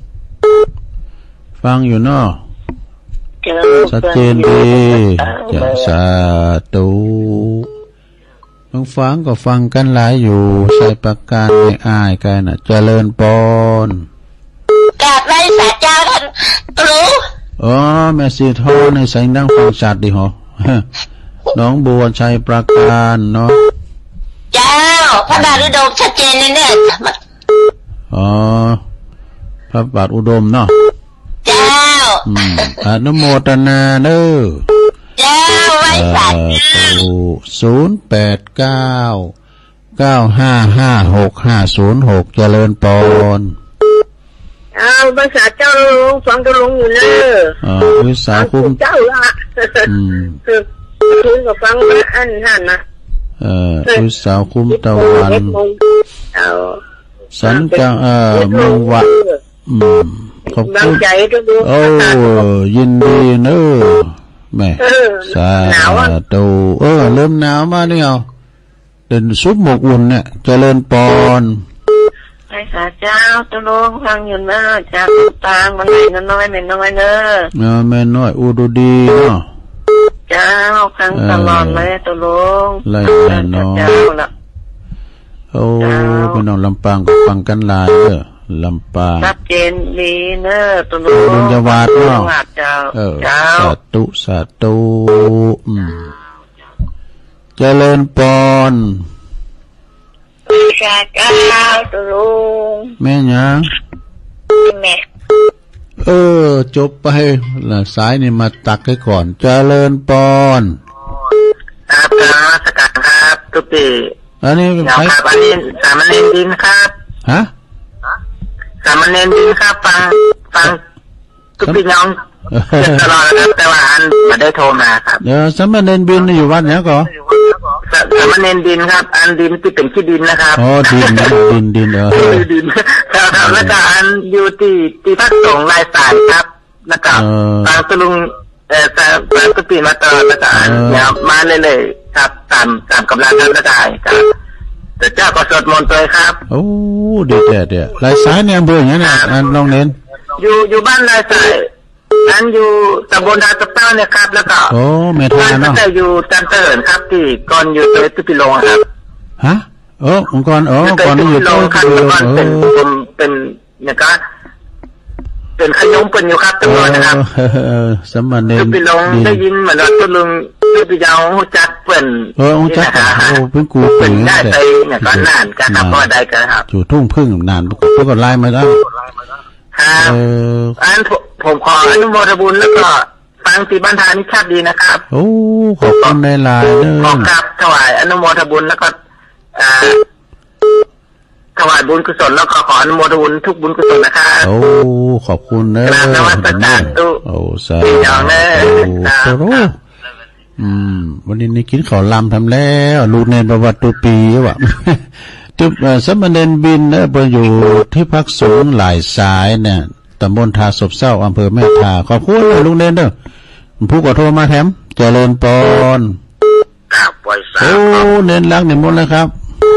ฟังอยู่เนาะชัดเจนดีจะสาธุต้องฟังก็ฟังกันหลายอยู่ใส่ประการไม่อายกันน่ะเจริญปอนกราบไหว้ศาลเจ้าท่านรู้แม่สีทอในแสงดังฟังชัดดีเหรอน้องบัวชัยประการเนาะเจ้าพระบาทอุดมชัดเจนเลยเนี่ยพระบาทอุดมเนาะเจ้าอนุโมทนาเด้อเจ้าไว้ศาล 0899555606เจริญปอนภาษาเจ้าลงฟังก็ลงอยู่เนอะวิสาคุ้มเจ้าละคุณก็ฟังมาอันหันนะวิสาคุ้มตะวันสันจังมงวัดขอบคุณยินดีเนอะแม่สาธุเริ่มหนาวมาเนี่ยเดินซุปหมกอุ่นเนี่ยเจริญปอนไอ้ข้าเจ้าตุลงฟังอยู่นะจากตางมันไหนน้อยไม่น้อยเนอะแม่น้อยอุดดีเนาะเจ้าฟังตลอดเลยตุลงไล่แม่น้อยพี่น้องลำปางก็ฟังกันหลายเด้อลำปางชัดเจนดีเนอะตุลงบุญญาวาสเนาะเจ้าสาธุเจริญปอนข้าเจ้าตุลงแม่ยังแม่จบไปละสายนี่มาตักให้ก่อนเจริญปอนครับสกัดครับทุกปีอันนี้ใครสามเณรดินครับฮะสามเณรดินครับฟังทุกปีน้องตลอดแล้วแต่ว่าอันไม่ได้โทรมาครับสามเณรดินอยู่วัดเนี้ยก็สามเณรดินครับอันดินที่เป็นขี้ดินนะครับดินดินครับแล้วก็อันอยู่ที่พักสงฆ์ลายสายครับแล้วก็ฟังตุลุงฟังทุกปีมาตลอดแล้วก็เนี่ยมาเลยครับตามกำลังท่านได้ครับแต่เจ้าก็สวดมนต์ตัวครับเดี๋ยวลายสายเนี่ยเบื่ออย่างนี้นะลองเน้นอยู่บ้านลายสายนั้นอยู่ตำบลดาตะเต้าเนี่ยครับแล้วก็เมทาเนาะแต่อยู่จันเติร์นครับที่ก่อนอยู่ตัวตุปิโลครับฮะองค์กรก่อนนี่อยู่ตัวครับก่อนเป็นเนี่ยก็เป็นขยมเป็นอยู่ครับตลอดนะครับสมณเณรตุปิโลได้ยินเหมือนว่าตุลุงตุปิยาวหูจักเปิ่นจักเพิ่งกูเป็นได้ไปเนี่ยก็นานกันครับก็ได้กันครับอยู่ทุ่งพึ่งนานพวกก็ไล่มาแล้วครับอันผมขออนุโมทนาบุญแล้วก็ฟังตีบันทานิชัดดีนะครับขอบคุณในลายเด้อขอกราบถวายอนุโมทนาบุญแล้วก็ถวายบุญกุศลแล้วก็ขออนุโมทนาบุญทุกบุญกุศลนะครับขอบคุณเด้อนวัตกรรมตู้สาธุวันนี้กินข้าวลำทำแล้วลูกเนนประวัติตัวปีว่ะจุดสมณเณรบินเนี่ยไปอยู่ที่พักสงฆ์หลายสายเนี่ยตำบลทาศพเศร้าอำเภอแม่ทาขอบคุณเลยลุงเนนเด้อผู้ก่อโทรมาแถมเจริญปอนครับปล่อยสาโอ้เน้นรักเนี่ยหมดแล้วครับ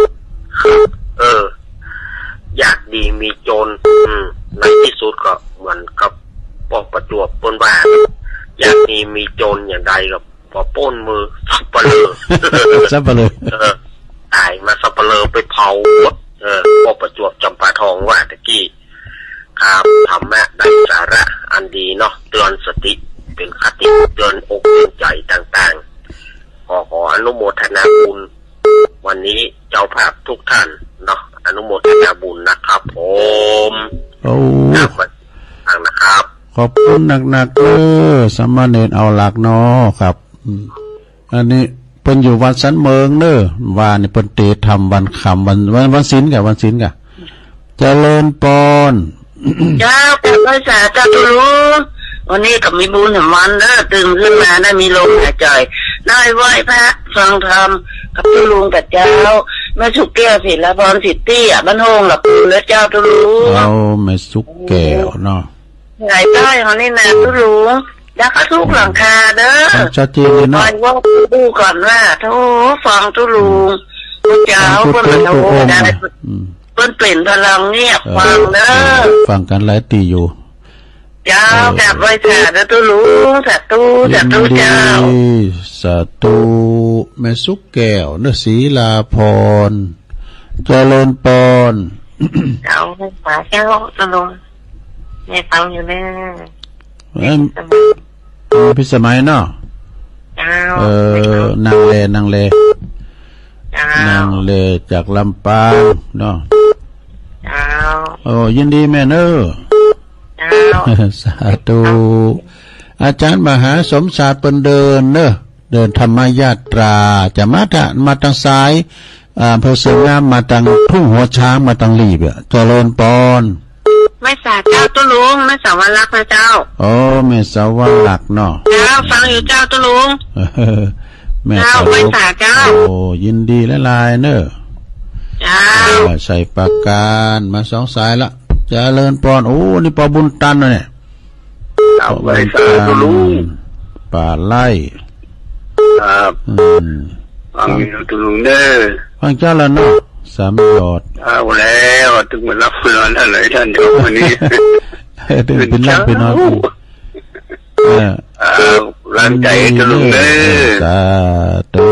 อยากดีมีโจรในที่สุดก็เหมือนกับปอกประจวบปนว่าอยากดีมีโจรอย่างใดกับพอป้นมือสับปะเลอสับปะเลอตายมาสับปะเลอไปเผาปอกประจวบจำปาทองว่าตะกี้ครับทำแม่ได้สาระอันดีเนาะเตือนสติเป็นคติเตือนอกเตือนใจต่างๆขออนุโมทนาบุญวันนี้เจ้าภาพทุกท่านเนาะอนุโมทนาบุญนะครับผมโอ้นะครับขอบคุณหนักๆสมณเณรเอาหลักเนาะครับอันนี้เพิ่นอยู่วัดสันเมืองเด้อว่านี่เพิ่นเตทำวันคำวันศีลกะวันศีลกะเจริญปอนเจ้าแต่ภาษาเจ้าตุลุงวันนี้ก็มีบุญแห่งวันเด้อตื่นขึ้นมาได้มีลมหายใจได้ไหว้พระฟังธรรมกับตุลุงกับเจ้าแม่สุกแก้วศิลปรสิทธิ์ตี้บ้านโฮงหลับปูและเจ้าตุลุงเอาแม่สุกแก้วเนาะไงใต้เขานี่นะตุลุงยักษ์ทุกหลังคาเด้อชัดเจนเลยเนาะว่าดูก่อนว่าโธ่ฟังตุลุงเจ้าเพิ่นเป็นโอ้ได้เพิ่นเปลี่ยนพลังเงียบฟังเด้อฟังกันหลายตีอยู่เจ้ากับไว้สาธุลุงสาธุเจ้าสาธุแม่สุกแก้วเนื้อศรีลาพรเจริญปอนเจ้าป่าเจ้าตุลุงแม่ฟังอยู่แน่พี่สมัยเนาะนางเลจากลำปางเนาะโอ้ยินดีแม่เนอะสาธุอาจารย์มหาสมศาสตร์เปิ้นเดินเนอะเดินธรรมญาตราจะมาทางซ้ายอำเภอเสงามมาทางทุ่งหัวช้างมาทางลีบเจริญปอนไม่สาเจ้าตุลุงไม่สาวรักนะเจ้าโอ้ไม่สาวรักเนาะเจ้าฟังอยู่เจ้าตุลุงแม่เจ้าไม่สาเจ้าโอ้ยินดีและลายเนอะเจ้าใส่ปากการมาสองสายละเจริญปอนโอ้นี่ปอบุญตันเนี่ยเอาไปสาตุลุงป่าไล่ครับฟังอยู่ตุลุงเด้อฟังเจ้าละเนาะสามยอดเอาแล้วถึงมารับนอนอะไรท่านเดี๋ยววันนี้ถึงเป็นรับเป็นนอนร้านใจตุลุงเด้อสาธุ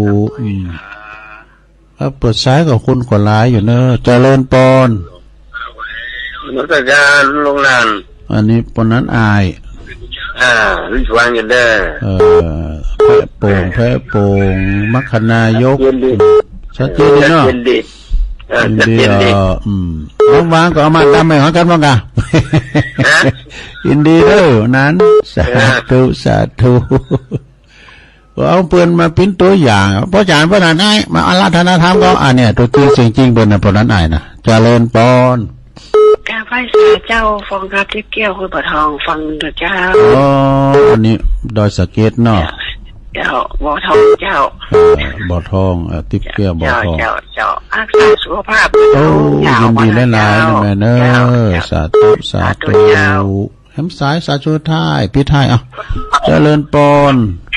เปิดซ้ายกับคุณกว่าร้ายอยู่เนอะเจริญปอนนักการลงนานอันนี้ปนนั้นอายวิจารณ์กันได้แพร่โป่งมัคคณายกชัดเจนเนาะดีวางก็เอามาทำให้หอกันบ้างกะอินดีเด้อนั้นสาธุเอาเปืนมาปิ้นตัวอย่างเพราะจานพระนายมาอาราธนาธรรมก็เนี่ยตัวจริงสิ่งจริงเป็นปนนั้นอายนะเจริญปอนกาไฟสาเจ้าฟังครับที่เกี่ยวคือบ่อทองฟังเถอะเจ้าอ๋ออันนี้ดอยสะเก็ดเนาะเจ้าบ่อทองเจ้าบ่อทองติ๊บเกี่ยวบ่อทองเจ้ารักษาสุขภาพโอ้ยินดีหลายๆนะแม่เนอะสาธุแหมสายสาธุท้ายพี่ท้ายเจริญปอน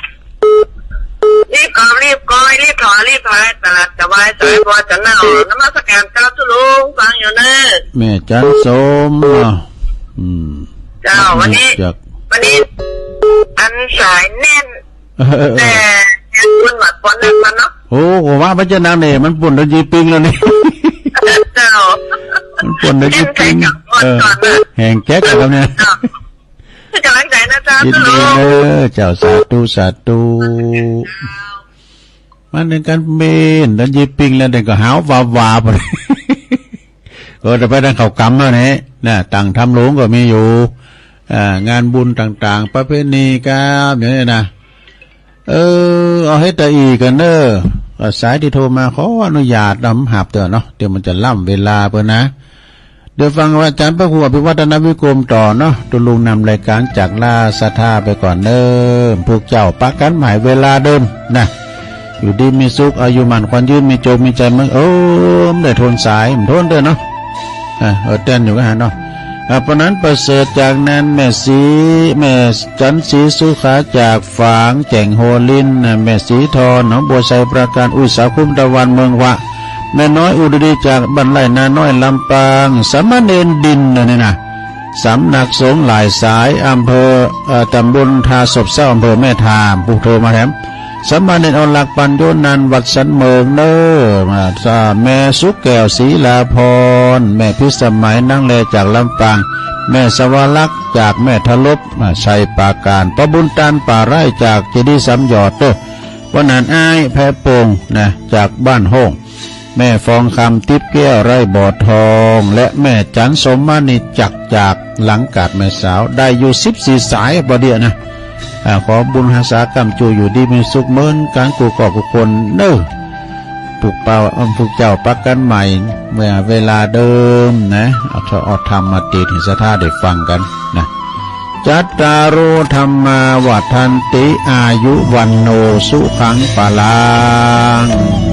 รีบก่อนรีบถอยตลาดจะไว้สายพอจะนั่งนมัสการเจ้าตุลุงฟังอยู่เนอะแม่จันสมเจ้าวันนี้อันสายแน่นแต่คุณหมัดปนนั่นมันเนาะโอ้โหว่าพระเจ้านางเนี่ยมันปุ่นโดนยีปิงแล้วนี่เจ้ามันปุ่นโดนยีปิงแห่งแก๊กกับเนี่ยจะรักใจนะเจ้าตุลุงเจ้าสาธุมันในการเมนดันยีปิงแล้วเด็กก็หาววาไปแต่ไปทางเขากำแล้วเนี่ยนะต่างทำหลวงก็มีอยู่งานบุญต่างๆประเพณีกันอย่างนี้นะเอาให้ตาอีกันเนอะสายที่โทรมาขออนุญาตนำหับเถอะเนาะเดี๋ยวมันจะล่ำเวลาเพื่อนนะเดี๋ยวฟังว่าอาจารย์พระครูอภิวัฒนวิกรมต่อเนาะตุลุงนำรายการจากลาสถาไปก่อนเนิ่มพวกเจ้าปักกันหมายเวลาเดิมนะอยู่ดีมีสุขอายุมันควันยืนมีโจมมีใจมึงได้ทนสายมันทนเด้อเนาะเต้นอยู่กันเนาะเพราะนั้นประเสริฐจากนั้นแม่จันสีสุขาจากฝางแจ่งโฮลินแม่สีทอนหนองบัวไซประการอุสาคุมตะวันเมืองวะแม่น้อยอุดรีจากบ้านไร่นาน้อยลำปางสามเณรดินนี่นะสำนักสงฆ์หลายสายอำเภอตำบลทาศพเศร้าอำเภอแม่ทามผู้โทรมาแถมสามเณรเอาหลักปัญโยนันวัดสันเมืองเน้อแม่สุกแก้วศรีลาพรแม่พิสมัยนั่งเลจากลำปางแม่สวรักษ์จากแม่ทลบชัยปาการประบุญตันป่าไร่จากเจดีย์สำยอดเด้อวันนั้นอ้ายแพโป่งนะจากบ้านห้องแม่ฟองคำทิพย์แก้วไร่บ่อทองและแม่จันสมมานิจักจากหลังกาดแม่สาวได้อยู่14สายประเดี๋ยวนะขอบุญหาสากรรมจูอยู่ดีมีสุขเมินการกูก่อกุคนเน้อปลูกเป่าปลูกเจ้าปักกันใหม่เวลาเดิมนะเอาธรรมมาติดหิสธาได้ฟังกันนะจัตตารุธรรมาวัฏันติอายุวันโนสุขังปะลัง